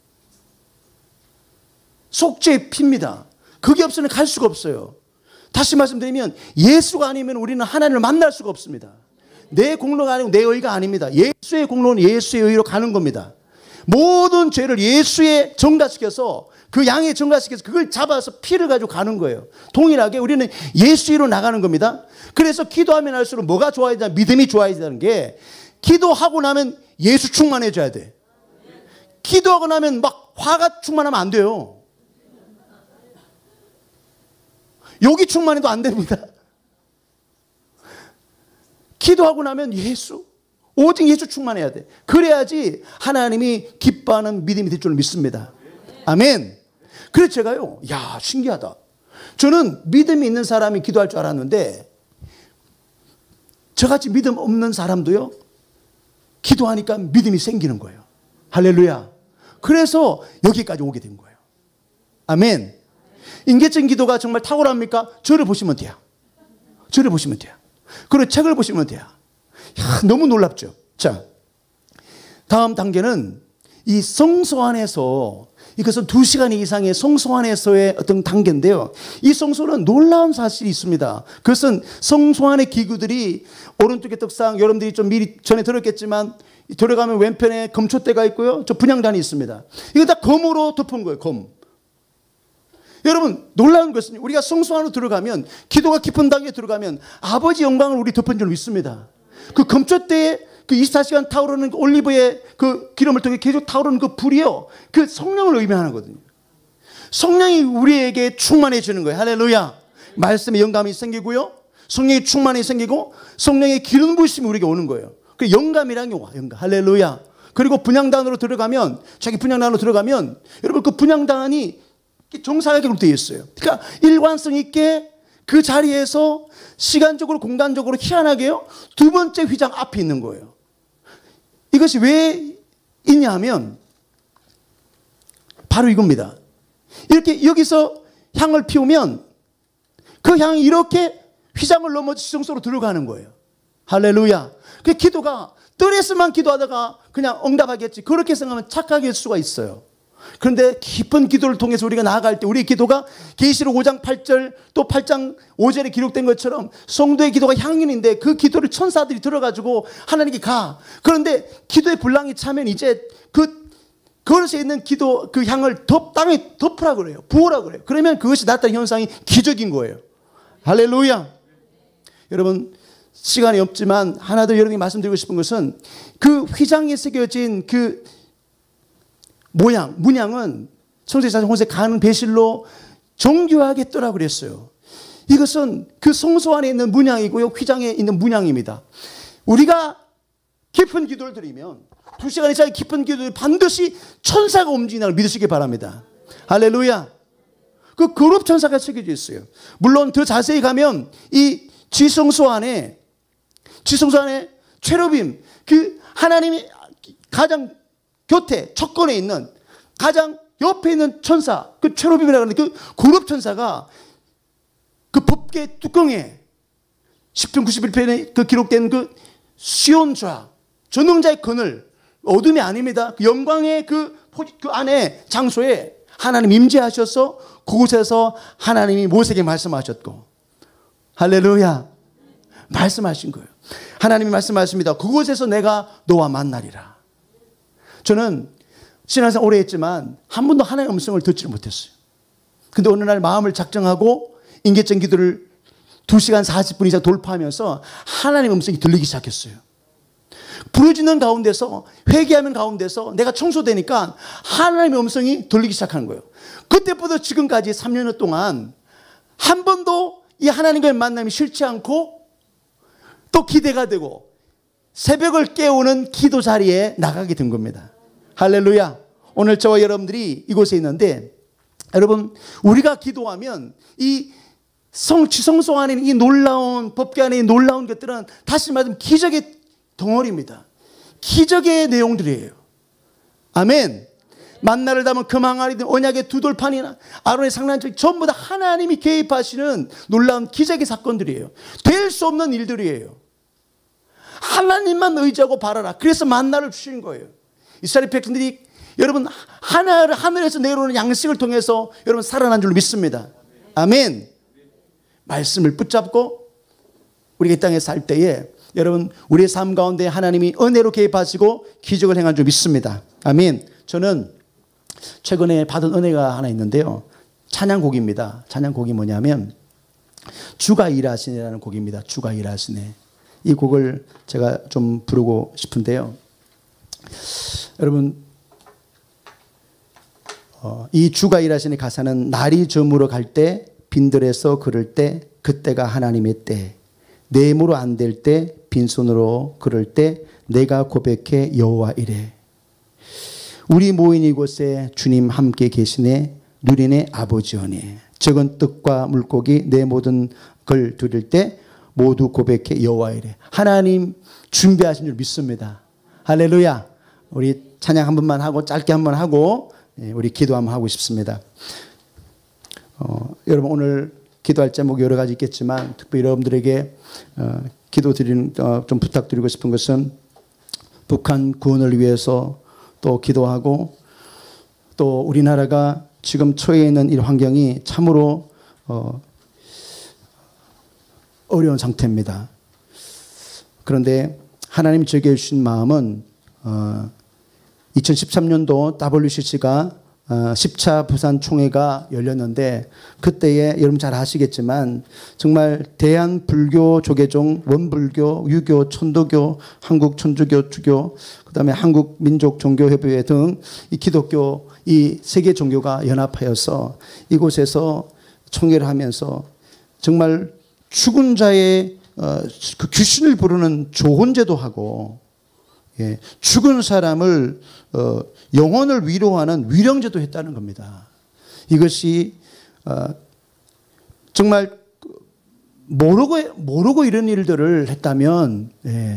속죄의 피입니다. 그게 없으면 갈 수가 없어요. 다시 말씀드리면 예수가 아니면 우리는 하나님을 만날 수가 없습니다. 내 공로가 아니고 내 의가 아닙니다. 예수의 공로는 예수의 의로 가는 겁니다. 모든 죄를 예수에 전가시켜서 그 양에 전가시켜서 그걸 잡아서 피를 가지고 가는 거예요. 동일하게 우리는 예수로 나가는 겁니다. 그래서 기도하면 할수록 뭐가 좋아야 되냐? 믿음이 좋아야 되는 게 기도하고 나면 예수 충만해져야 돼. 기도하고 나면 막 화가 충만하면 안 돼요. 욕이 충만해도 안 됩니다. 기도하고 나면 예수, 오직 예수 충만해야 돼. 그래야지 하나님이 기뻐하는 믿음이 될 줄 믿습니다. 아멘. 그래서 제가요, 야, 신기하다. 저는 믿음이 있는 사람이 기도할 줄 알았는데 저같이 믿음 없는 사람도요, 기도하니까 믿음이 생기는 거예요. 할렐루야. 그래서 여기까지 오게 된 거예요. 아멘. 인계적 기도가 정말 탁월합니까? 저를 보시면 돼요. 저를 보시면 돼요. 그리고 책을 보시면 돼요. 야, 너무 놀랍죠. 자, 다음 단계는 이 성소 안에서, 이것은 2시간 이상의 성소 안에서의 어떤 단계인데요. 이 성소는 놀라운 사실이 있습니다. 그것은 성소 안의 기구들이 오른쪽의 떡상, 여러분들이 좀 미리 전에 들었겠지만 들어가면 왼편에 금촛대가 있고요. 저 분향단이 있습니다. 이거 다 검으로 덮은 거예요. 검. 여러분 놀라운 것은 우리가 성소 안으로 들어가면, 기도가 깊은 단계에 들어가면 아버지 영광을 우리 덮은 줄 믿습니다. 그 금촛대에 그 24시간 타오르는 올리브의 그 기름을 통해 계속 타오르는 그 불이요, 그 성령을 의미하는 거거든요. 성령이 우리에게 충만해지는 거예요. 할렐루야. 말씀의 영감이 생기고요, 성령의 충만이 생기고 성령의 기름 부으심이 우리에게 오는 거예요. 그 영감이란 게 와. 영감. 할렐루야. 그리고 분향단으로 들어가면, 자기 분향단으로 들어가면 여러분 그 분향단이 정사각형으로 되어 있어요. 그러니까 일관성 있게 그 자리에서 시간적으로 공간적으로 희한하게요, 2번째 휘장 앞에 있는 거예요. 이것이 왜 있냐면 바로 이겁니다. 이렇게 여기서 향을 피우면 그 향이 이렇게 휘장을 넘어 지성소로 들어가는 거예요. 할렐루야. 그 기도가 뜰에서만 기도하다가 그냥 응답하겠지, 그렇게 생각하면 착각일 수가 있어요. 그런데 깊은 기도를 통해서 우리가 나아갈 때 우리의 기도가 계시록 5장 8절 또 8장 5절에 기록된 것처럼 성도의 기도가 향인인데 그 기도를 천사들이 들어가지고 하나님께 가. 그런데 기도의 분량이 차면 이제 그 그릇에 있는 기도 그 향을 땅에 덮으라 그래요. 부으라 그래요. 그러면 그것이 나타나는 현상이 기적인 거예요. 할렐루야. 여러분 시간이 없지만 하나 더 여러분이 말씀드리고 싶은 것은 그 휘장에 새겨진 그 문양은 성소에서 혼세 가는 배실로 정교하게 뜨라고 그랬어요. 이것은 그 성소 안에 있는 문양이고요, 휘장에 있는 문양입니다. 우리가 깊은 기도를 드리면 2시간 이상의 깊은 기도를 반드시 천사가 움직이는 걸 믿으시기 바랍니다. 할렐루야. 그 그룹 천사가 새겨져 있어요. 물론 더 자세히 가면 이 지성소 안에 체루빔, 그 하나님이 가장 곁에 척건에 있는 가장 옆에 있는 천사, 그 체루빔이라고 하는데 그 그룹 천사가 그 법궤 뚜껑에 10편 91편에 그 기록된 그 시온좌 전능자의 그늘, 어둠이 아닙니다. 그 영광의 그 안에 장소에 하나님 임재하셔서 그곳에서 하나님이 모세에게 말씀하셨고, 할렐루야, 말씀하신 거예요. 하나님이 말씀하십니다. 그곳에서 내가 너와 만나리라. 저는 신앙생활 오래 했지만 한 번도 하나님의 음성을 듣지를 못했어요. 근데 어느 날 마음을 작정하고 인계적 기도를 2시간 40분 이상 돌파하면서 하나님의 음성이 들리기 시작했어요. 부르짖는 가운데서, 회개하는 가운데서 내가 청소되니까 하나님의 음성이 들리기 시작하는 거예요. 그때부터 지금까지 3년 동안 한 번도 이 하나님과의 만남이 싫지 않고 또 기대가 되고 새벽을 깨우는 기도 자리에 나가게 된 겁니다. 할렐루야. 오늘 저와 여러분들이 이곳에 있는데, 여러분, 우리가 기도하면 이 지성소 안에 이 놀라운 법궤 안에 이 놀라운 것들은 다시 말하면 기적의 덩어리입니다. 기적의 내용들이에요. 아멘. 만나를 담은 금항아리든 언약의 두 돌판이나 아론의 상란책 전부 다 하나님이 개입하시는 놀라운 기적의 사건들이에요. 될 수 없는 일들이에요. 하나님만 의지하고 바라라. 그래서 만나를 주신 거예요. 이스라엘 백성들이 여러분 하늘에서 내려오는 양식을 통해서 여러분 살아난 줄 믿습니다. 아멘. 말씀을 붙잡고 우리가 이 땅에 살 때에 여러분 우리의 삶 가운데 하나님이 은혜로 개입하시고 기적을 행한 줄 믿습니다. 아멘. 저는 최근에 받은 은혜가 하나 있는데요. 찬양곡입니다. 찬양곡이 뭐냐면 주가 일하시네라는 곡입니다. 주가 일하시네. 이 곡을 제가 좀 부르고 싶은데요. 여러분 이 주가 일하시네 가사는 날이 저물어 갈 때 빈들에서 그럴 때 그때가 하나님의 때 내 힘으로 안 될 때 빈손으로 그럴 때 내가 고백해 여호와 이래. 우리 모인 이곳에 주님 함께 계시네 누리네 아버지오네. 적은 떡과 물고기 내 모든 걸 드릴 때 모두 고백해 여호와 이래. 하나님 준비하신 줄 믿습니다. 할렐루야. 우리 찬양 한 번만 하고 짧게 한 번 하고 우리 기도 한번 하고 싶습니다. 여러분 오늘 기도할 제목이 여러 가지 있겠지만 특별히 여러분들에게 기도 드리는 좀 부탁드리고 싶은 것은 북한 구원을 위해서 또 기도하고 또 우리나라가 지금 처해 있는 이 환경이 참으로 어려운 상태입니다. 그런데 하나님 저에게 주신 마음은 2013년도 WCC가 10차 부산 총회가 열렸는데 그때에 여러분 잘 아시겠지만 정말 대한불교 조계종, 원불교, 유교, 천도교, 한국천주교, 주교, 그다음에 한국민족종교협의회 등 이 기독교 이 세계 종교가 연합하여서 이곳에서 총회를 하면서 정말 죽은 자의 그 귀신을 부르는 조혼제도 하고 죽은 사람을 영혼을 위로하는 위령제도 했다는 겁니다. 이것이 정말 모르고 이런 일들을 했다면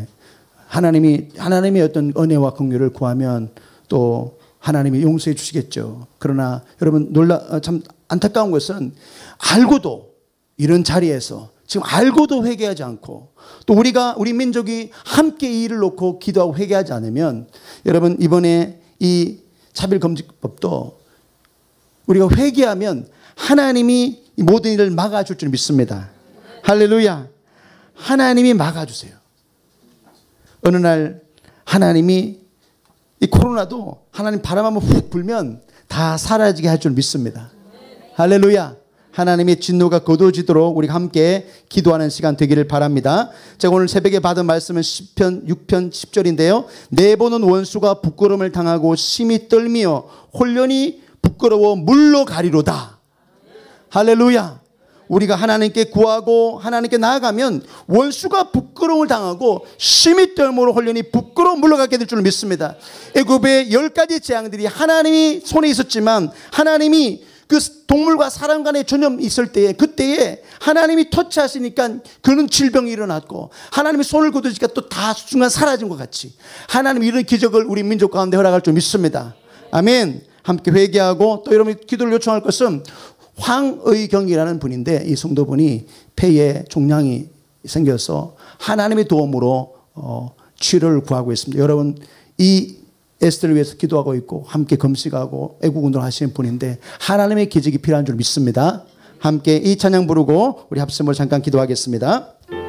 하나님의 어떤 은혜와 긍휼을 구하면 또 하나님이 용서해 주시겠죠. 그러나 여러분 참 안타까운 것은 알고도 이런 자리에서 지금 알고도 회개하지 않고 또 우리 민족이 함께 이 일을 놓고 기도하고 회개하지 않으면 여러분 이번에 이 차별금지법도 우리가 회개하면 하나님이 이 모든 일을 막아줄 줄 믿습니다. 할렐루야. 하나님이 막아주세요. 어느 날 하나님이 이 코로나도 하나님 바람 한번 훅 불면 다 사라지게 할 줄 믿습니다. 할렐루야. 하나님의 진노가 거두어지도록 우리가 함께 기도하는 시간 되기를 바랍니다. 제가 오늘 새벽에 받은 말씀은 시편 6편 10절인데요. 내보는 원수가 부끄러움을 당하고 심히 떨미어 홀련히 부끄러워 물러가리로다. 할렐루야. 우리가 하나님께 구하고 하나님께 나아가면 원수가 부끄러움을 당하고 심히 떨므로 홀련히 부끄러워 물러가게 될 줄 믿습니다. 애굽의 10가지 재앙들이 하나님이 손에 있었지만 하나님이 그 동물과 사람 간의 전염이 있을 때에 그때에 하나님이 터치하시니까 그는 질병이 일어났고 하나님이 손을 거두시니까 또 다 순간 사라진 것 같이 하나님이 이런 기적을 우리 민족 가운데 허락할 줄 믿습니다. 아멘. 함께 회개하고 또 여러분이 기도를 요청할 것은 황의경이라는 분인데 이 성도분이 폐에 종양이 생겨서 하나님의 도움으로 치료를 구하고 있습니다. 여러분 이 에스더를 위해서 기도하고 있고 함께 금식하고 애국운동을 하시는 분인데 하나님의 기적이 필요한 줄 믿습니다. 함께 이 찬양 부르고 우리 합심으로 잠깐 기도하겠습니다.